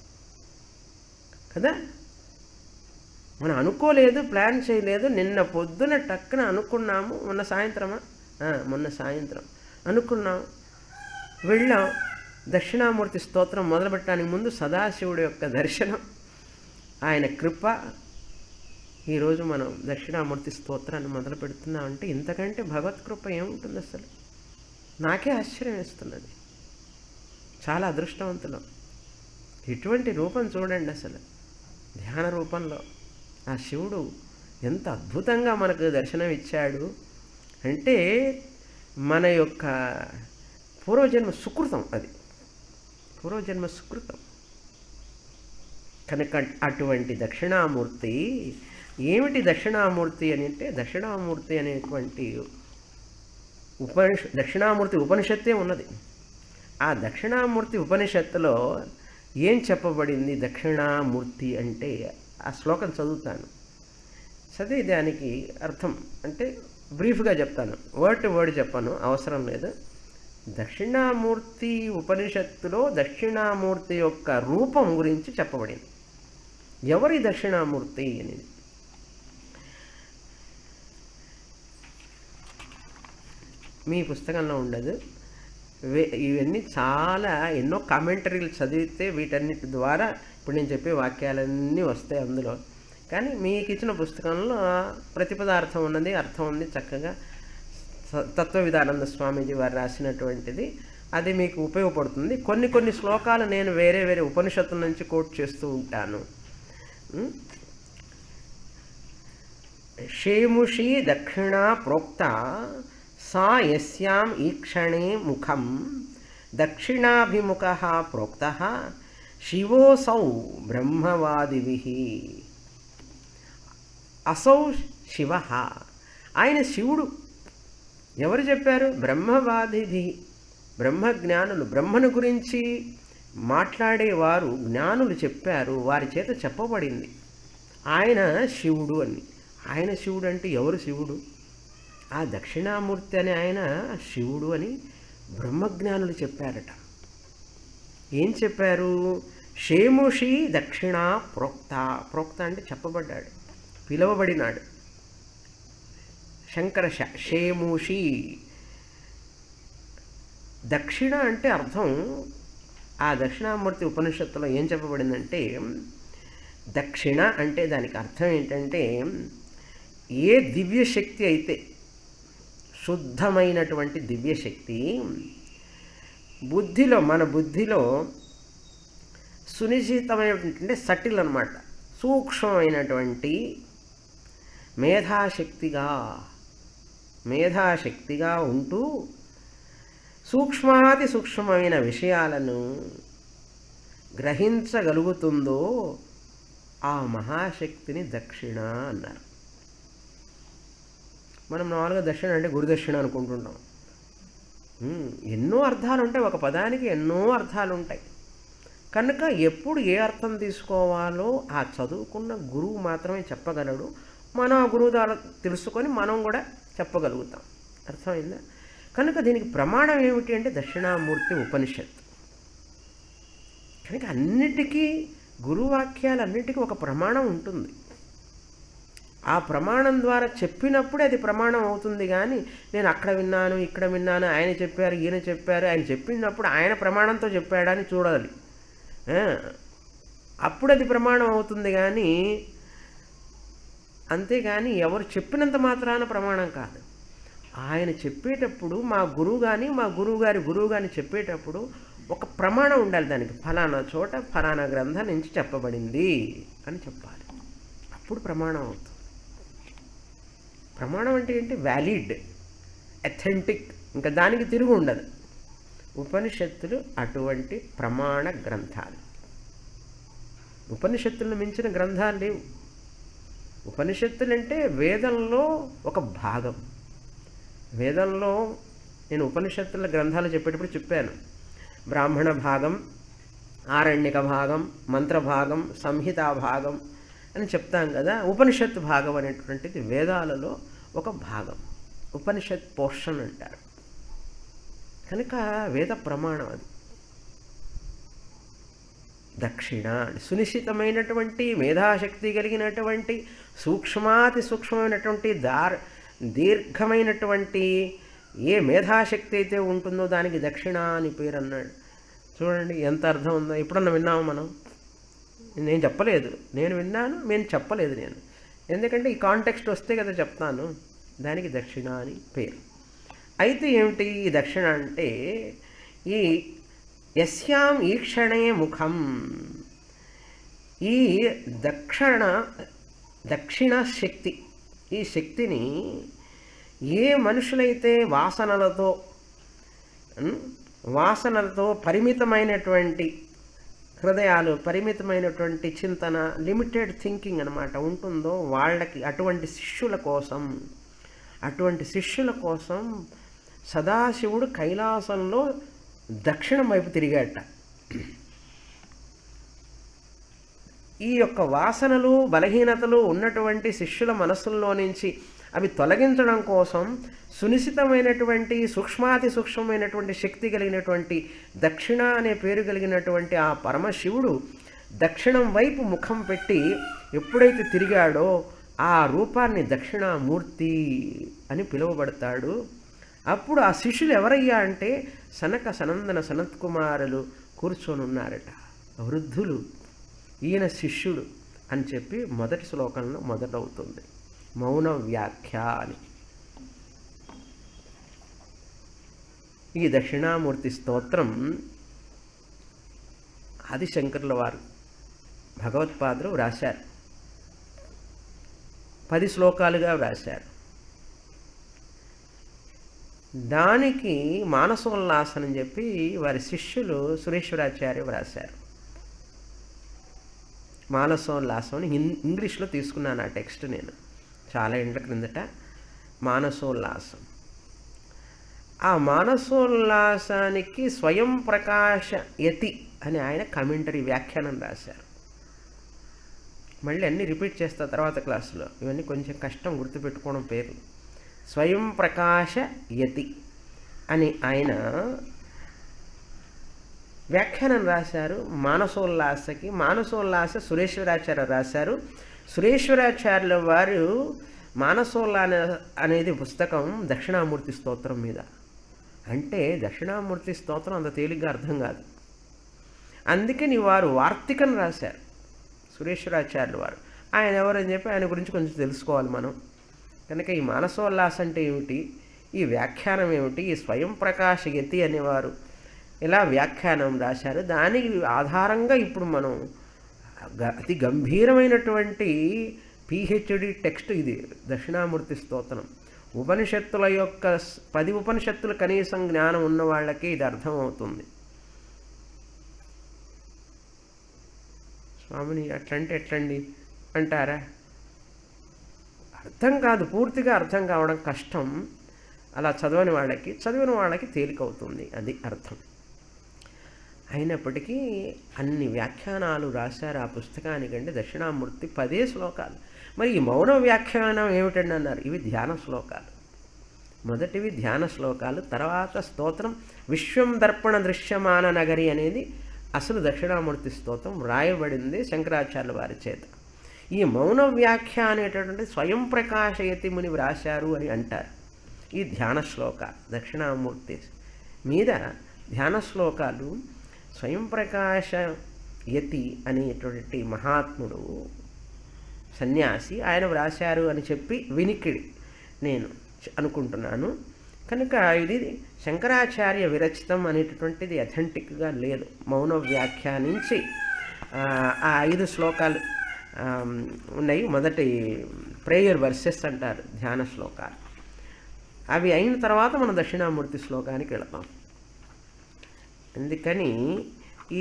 కదా. మనం అనుకోలేదు, ప్లాన్ చేయలేదు, నిన్న పొద్దున టక్కున అనుకున్నాము. మొన్న సాయంత్రం అనుకున్నాం, వెళ్ళాం. దక్షిణామూర్తి స్తోత్రం మొదలుపెట్టడానికి ముందు సదాశివుడి యొక్క దర్శనం, ఆయన కృప. ఈరోజు మనం దక్షిణామూర్తి స్తోత్రాన్ని మొదలు పెడుతున్నామంటే ఇంతకంటే భగవత్ కృప ఏముంటుంది? అసలు నాకే ఆశ్చర్యం వేస్తున్నది. చాలా అదృష్టవంతులం. ఇటువంటి రూపం చూడండి, అసలు ధ్యాన రూపంలో ఆ శివుడు ఎంత అద్భుతంగా మనకు దర్శనం ఇచ్చాడు అంటే మన యొక్క పూర్వజన్మ సుకృతం, అది పూర్వజన్మ సుకృతం. కనుక అటువంటి దక్షిణామూర్తి ఏమిటి? దక్షిణామూర్తి అని అంటే దక్షిణామూర్తి అనేటువంటి దక్షిణామూర్తి ఉపనిషత్తే ఉన్నది. ఆ దక్షిణామూర్తి ఉపనిషత్తులో ఏం చెప్పబడింది దక్షిణామూర్తి అంటే? ఆ శ్లోకం చదువుతాను, చదివి దానికి అర్థం అంటే బ్రీఫ్గా చెప్తాను, వర్డ్ టు వర్డ్ చెప్పాను, అవసరం లేదు. దక్షిణామూర్తి ఉపనిషత్తులో దక్షిణామూర్తి యొక్క రూపం గురించి చెప్పబడింది. ఎవరి దక్షిణామూర్తి అని? మీ పుస్తకంలో ఉండదు. ఇవన్నీ చాలా ఎన్నో కామెంటరీలు చదివితే వీటన్నిటి ద్వారా ఇప్పుడు నేను చెప్పే వాక్యాలన్నీ వస్తాయి అందులో. కానీ మీకు ఇచ్చిన పుస్తకంలో ప్రతిపదార్థం ఉన్నది, అర్థం ఉంది చక్కగా. తత్వవిధానంద స్వామీజీ వారు రాసినటువంటిది, అది మీకు ఉపయోగపడుతుంది. కొన్ని శ్లోకాలు నేను వేరే వేరే ఉపనిషత్తుల నుంచి కోట్ చేస్తూ ఉంటాను. షేముషి దక్షిణా ప్రోక్త సా యస్యాం ఈక్షణే ముఖం దక్షిణాభిముఖః ప్రోక్తః శివోసౌ బ్రహ్మవాదిభిః. అసౌ శివః, ఆయన శివుడు. ఎవరు చెప్పారు? బ్రహ్మవాదిభి, బ్రహ్మజ్ఞానులు, బ్రహ్మను గురించి మాట్లాడేవారు జ్ఞానులు చెప్పారు, వారి చేత చెప్పబడింది ఆయన శివుడు అని. ఆయన శివుడు అంటే ఎవరు శివుడు? ఆ దక్షిణామూర్తి అని ఆయన శివుడు అని బ్రహ్మజ్ఞానులు చెప్పారట. ఏం చెప్పారు? షేముషి దక్షిణ ప్రోక్త. ప్రోక్త అంటే చెప్పబడ్డాడు, పిలువబడినాడు. శంకర షేముషి దక్షిణ అంటే అర్థం. ఆ దక్షిణామూర్తి ఉపనిషత్తులో ఏం చెప్పబడిందంటే, దక్షిణ అంటే దానికి అర్థం ఏంటంటే, ఏ దివ్యశక్తి అయితే, శుద్ధమైనటువంటి దివ్యశక్తి బుద్ధిలో, మన బుద్ధిలో సునిశ్చితమైనటువంటి సటిల్ అన్నమాట, సూక్ష్మమైనటువంటి మేధాశక్తిగా ఉంటూ సూక్ష్మాతి సూక్ష్మమైన విషయాలను గ్రహించగలుగుతుందో ఆ మహాశక్తిని దక్షిణ అన్నారు. మనం మామూలుగా దక్షిణ అంటే గురుదక్షిణ అనుకుంటుంటాం. ఎన్నో అర్థాలు ఉంటాయి, ఒక పదానికి ఎన్నో అర్థాలు ఉంటాయి. కనుక ఎప్పుడు ఏ అర్థం తీసుకోవాలో ఆ చదువుకున్న గురువు మాత్రమే చెప్పగలడు. మనం ఆ గురువు ద్వారా తెలుసుకొని మనం కూడా చెప్పగలుగుతాం. అర్థమైందా? కనుక దీనికి ప్రమాణం ఏమిటి అంటే దక్షిణామూర్తి ఉపనిషత్తు. కనుక అన్నిటికీ గురువాక్యాలన్నిటికీ ఒక ప్రమాణం ఉంటుంది. ఆ ప్రమాణం ద్వారా చెప్పినప్పుడే అది ప్రమాణం అవుతుంది. కానీ నేను అక్కడ విన్నాను, ఇక్కడ విన్నాను, ఆయన చెప్పారు, ఈయన చెప్పారు, ఆయన చెప్పినప్పుడు ఆయన ప్రమాణంతో చెప్పాడని చూడాలి, అప్పుడు అది ప్రమాణం అవుతుంది. కానీ అంతేగాని ఎవరు చెప్పినంత మాత్రాన ప్రమాణం కాదు. ఆయన చెప్పేటప్పుడు మా గురువు కానీ మా గురువు కానీ చెప్పేటప్పుడు ఒక ప్రమాణం ఉండాలి. దానికి ఫలానా చోట ఫలానా గ్రంథం నుంచి చెప్పబడింది అని చెప్పాలి, అప్పుడు ప్రమాణం అవుతుంది. ప్రమాణం అంటే ఏంటి? వ్యాలిడ్, అథెంటిక్, ఇంకా దానికి తిరుగు ఉండదు. ఉపనిషత్తులు అటువంటి ప్రమాణ గ్రంథాలు. ఉపనిషత్తులను మించిన గ్రంథాలు లేవు. ఉపనిషత్తులంటే వేదంలో ఒక భాగం. వేదంలో నేను ఉపనిషత్తుల గ్రంథాలు చెప్పేటప్పుడు చెప్పాను, బ్రాహ్మణ భాగం, ఆరణ్యక భాగం, మంత్ర భాగం, సంహితా భాగం అని చెప్తాం కదా. ఉపనిషత్తు భాగం అనేటువంటిది వేదాలలో ఒక భాగం, ఉపనిషత్ పోర్షన్ అంటారు. కనుక వేద ప్రమాణం అది. దక్షిణ సునిశ్చితమైనటువంటి మేధాశక్తి కలిగినటువంటి సూక్ష్మాతి సూక్ష్మమైనటువంటి దీర్ఘమైనటువంటి ఏ మేధాశక్తి అయితే ఉంటుందో దానికి దక్షిణ అని పేరు అన్నాడు. చూడండి ఎంత అర్థం ఉందో. ఎప్పుడన్నా విన్నాము మనం? నేను చెప్పలేదు, నేను విన్నాను, నేను చెప్పలేదు నేను. ఎందుకంటే ఈ కాంటెక్స్ట్ వస్తే కదా చెప్తాను. దానికి దక్షిణ అని పేరు. అయితే ఏమిటి ఈ దక్షిణ అంటే, ఈ యస్యాం ఈక్షణే ముఖం, ఈ దక్షిణ శక్తి, ఈ శక్తిని ఏ మనుషులైతే వాసనలతో పరిమితమైనటువంటి హృదయాలు, పరిమితమైనటువంటి చింతన, లిమిటెడ్ థింకింగ్ అన్నమాట ఉంటుందో వాళ్ళకి, అటువంటి శిష్యుల కోసం సదాశివుడు కైలాసంలో దక్షిణం వైపు తిరిగాట. ఈ యొక్క వాసనలు, బలహీనతలు ఉన్నటువంటి శిష్యుల మనస్సుల్లో నుంచి అవి తొలగించడం కోసం సునిశ్చితమైనటువంటి సూక్ష్మాతి సూక్ష్మమైనటువంటి శక్తి కలిగినటువంటి దక్షిణ అనే పేరు కలిగినటువంటి ఆ పరమశివుడు దక్షిణం వైపు ముఖం పెట్టి ఎప్పుడైతే తిరిగాడో ఆ రూపాన్ని దక్షిణామూర్తి అని పిలువబడతాడు. అప్పుడు ఆ శిష్యులు ఎవరయ్యా అంటే సనక సనందన సనత్కుమారులు కూర్చొని ఉన్నారట, వృద్ధులు. ఈయన శిష్యుడు అని చెప్పి మొదటి శ్లోకంలో మొదలవుతుంది, మౌన వ్యాఖ్య అని. ఈ దక్షిణామూర్తి స్తోత్రం ఆదిశంకరుల వారు భగవత్పాదులు వ్రాశారు. 10 శ్లోకాలుగా వ్రాశారు. దానికి మానసోల్లాసం అని చెప్పి వారి శిష్యులు సురేశ్వరాచార్య వ్రాశారు. మానసోల్లాసం అని ఇంగ్లీష్లో తీసుకున్నాను ఆ టెక్స్ట్ నేను చాలా ఏళ్ల క్రిందట. మానసోల్లాసం. ఆ మానసోల్లాసానికి స్వయం ప్రకాశ యతి అని ఆయన కమెంటరీ వ్యాఖ్యానం రాశారు. మళ్ళీ అన్నీ రిపీట్ చేస్తా తర్వాత క్లాసులో, ఇవన్నీ కొంచెం కష్టం గుర్తుపెట్టుకోవడం పేర్లు. స్వయం ప్రకాశ యతి అని ఆయన వ్యాఖ్యానం రాశారు మానసోల్లాసకి. మానసోల్లాస సురేశ్వరాచార్య రాశారు. సురేశ్వరాచార్యుల వారు మానసోల్లాస అనేది పుస్తకం దక్షిణామూర్తి స్తోత్రం మీద. అంటే దక్షిణామూర్తి స్తోత్రం అంత తేలిగ్గా అర్థం కాదు. అందుకని వారు వార్తికం రాశారు సురేశ్వరాచార్యుల వారు. ఆయన ఎవరని చెప్పి ఆయన గురించి కొంచెం తెలుసుకోవాలి మనం. కనుక ఈ మానసోల్లాస అంటే ఏమిటి, ఈ వ్యాఖ్యానం ఏమిటి, ఈ స్వయం ప్రకాశ యతి అనేవారు ఇలా వ్యాఖ్యానం రాశారు. దానికి ఆధారంగా ఇప్పుడు మనం అతి గంభీరమైనటువంటి పిహెచ్డి టెక్స్ట్ ఇది దక్షిణామూర్తి స్తోత్రం. ఉపనిషత్తుల యొక్క 10 ఉపనిషత్తులు కనీసం జ్ఞానం ఉన్న వాళ్ళకి ఇది అర్థమవుతుంది. స్వామిని అట్లంటే ఎట్లండి అంటారా? అర్థం కాదు, పూర్తిగా అర్థం కావడం కష్టం. అలా చదివిన వాళ్ళకి తేలికవుతుంది, అది అర్థం. అయినప్పటికీ అన్ని వ్యాఖ్యానాలు రాశారు ఆ పుస్తకానికంటే దక్షిణామూర్తి 10 శ్లోకాలు. మరి ఈ మౌన వ్యాఖ్యానం ఏమిటండి అన్నారు. ఇవి ధ్యాన శ్లోకాలు. మొదటివి ధ్యాన శ్లోకాలు, తర్వాత స్తోత్రం. విశ్వం దర్పణ దృశ్యమాన నగరి అనేది అసలు దక్షిణామూర్తి స్తోత్రం రాయబడింది శంకరాచార్యుల వారి చేత. ఈ మౌన వ్యాఖ్య అనేటటువంటి స్వయం ప్రకాశయతి ముని వ్రాశారు అని అంటారు. ఈ ధ్యాన శ్లోకాలు దక్షిణామూర్తి మీద ధ్యాన శ్లోకాలు స్వయం ప్రకాశ యతి అనేటువంటి మహాత్ముడు సన్యాసి ఆయన వ్రాశారు అని చెప్పి వినికిడి నేను అనుకుంటున్నాను. కనుక ఇది శంకరాచార్య విరచితం అనేటటువంటిది అథెంటిక్గా లేదు. మౌన వ్యాఖ్య నుంచి ఆ 5 శ్లోకాలు ఉన్నాయి. మొదటి ప్రేయర్ వర్సెస్ అంటారు ధ్యాన శ్లోకాలు. అవి అయిన తర్వాత మనం దక్షిణామూర్తి శ్లోకానికి వెళతాం. అందుకని ఈ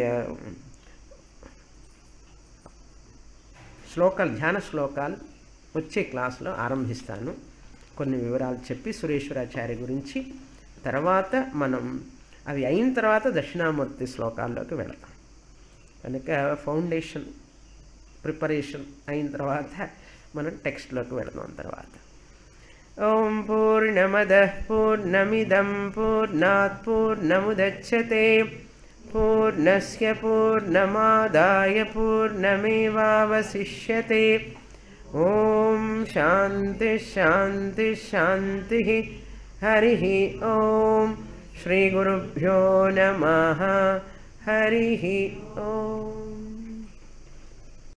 శ్లోకాలు, ధ్యాన శ్లోకాలు వచ్చే క్లాసులో ఆరంభిస్తాను. కొన్ని వివరాలు చెప్పి సురేశ్వరాచార్య గురించి, తర్వాత మనం అవి అయిన తర్వాత దక్షిణామూర్తి శ్లోకాల్లోకి వెళతాం. కనుక ఫౌండేషన్ ప్రిపరేషన్ అయిన తర్వాత మనం టెక్స్ట్లోకి వెళదాం. తర్వాత ఓం పూర్ణమదః పూర్ణమిదం పూర్ణాత్ పూర్ణముదచ్యతే పూర్ణస్య పూర్ణమాదాయ పూర్ణమేవావశిష్యతే. ఓం శాంతి శాంతి శాంతి. హరి ఓం. శ్రీ గురుభ్యో నమః. హరి ఓం.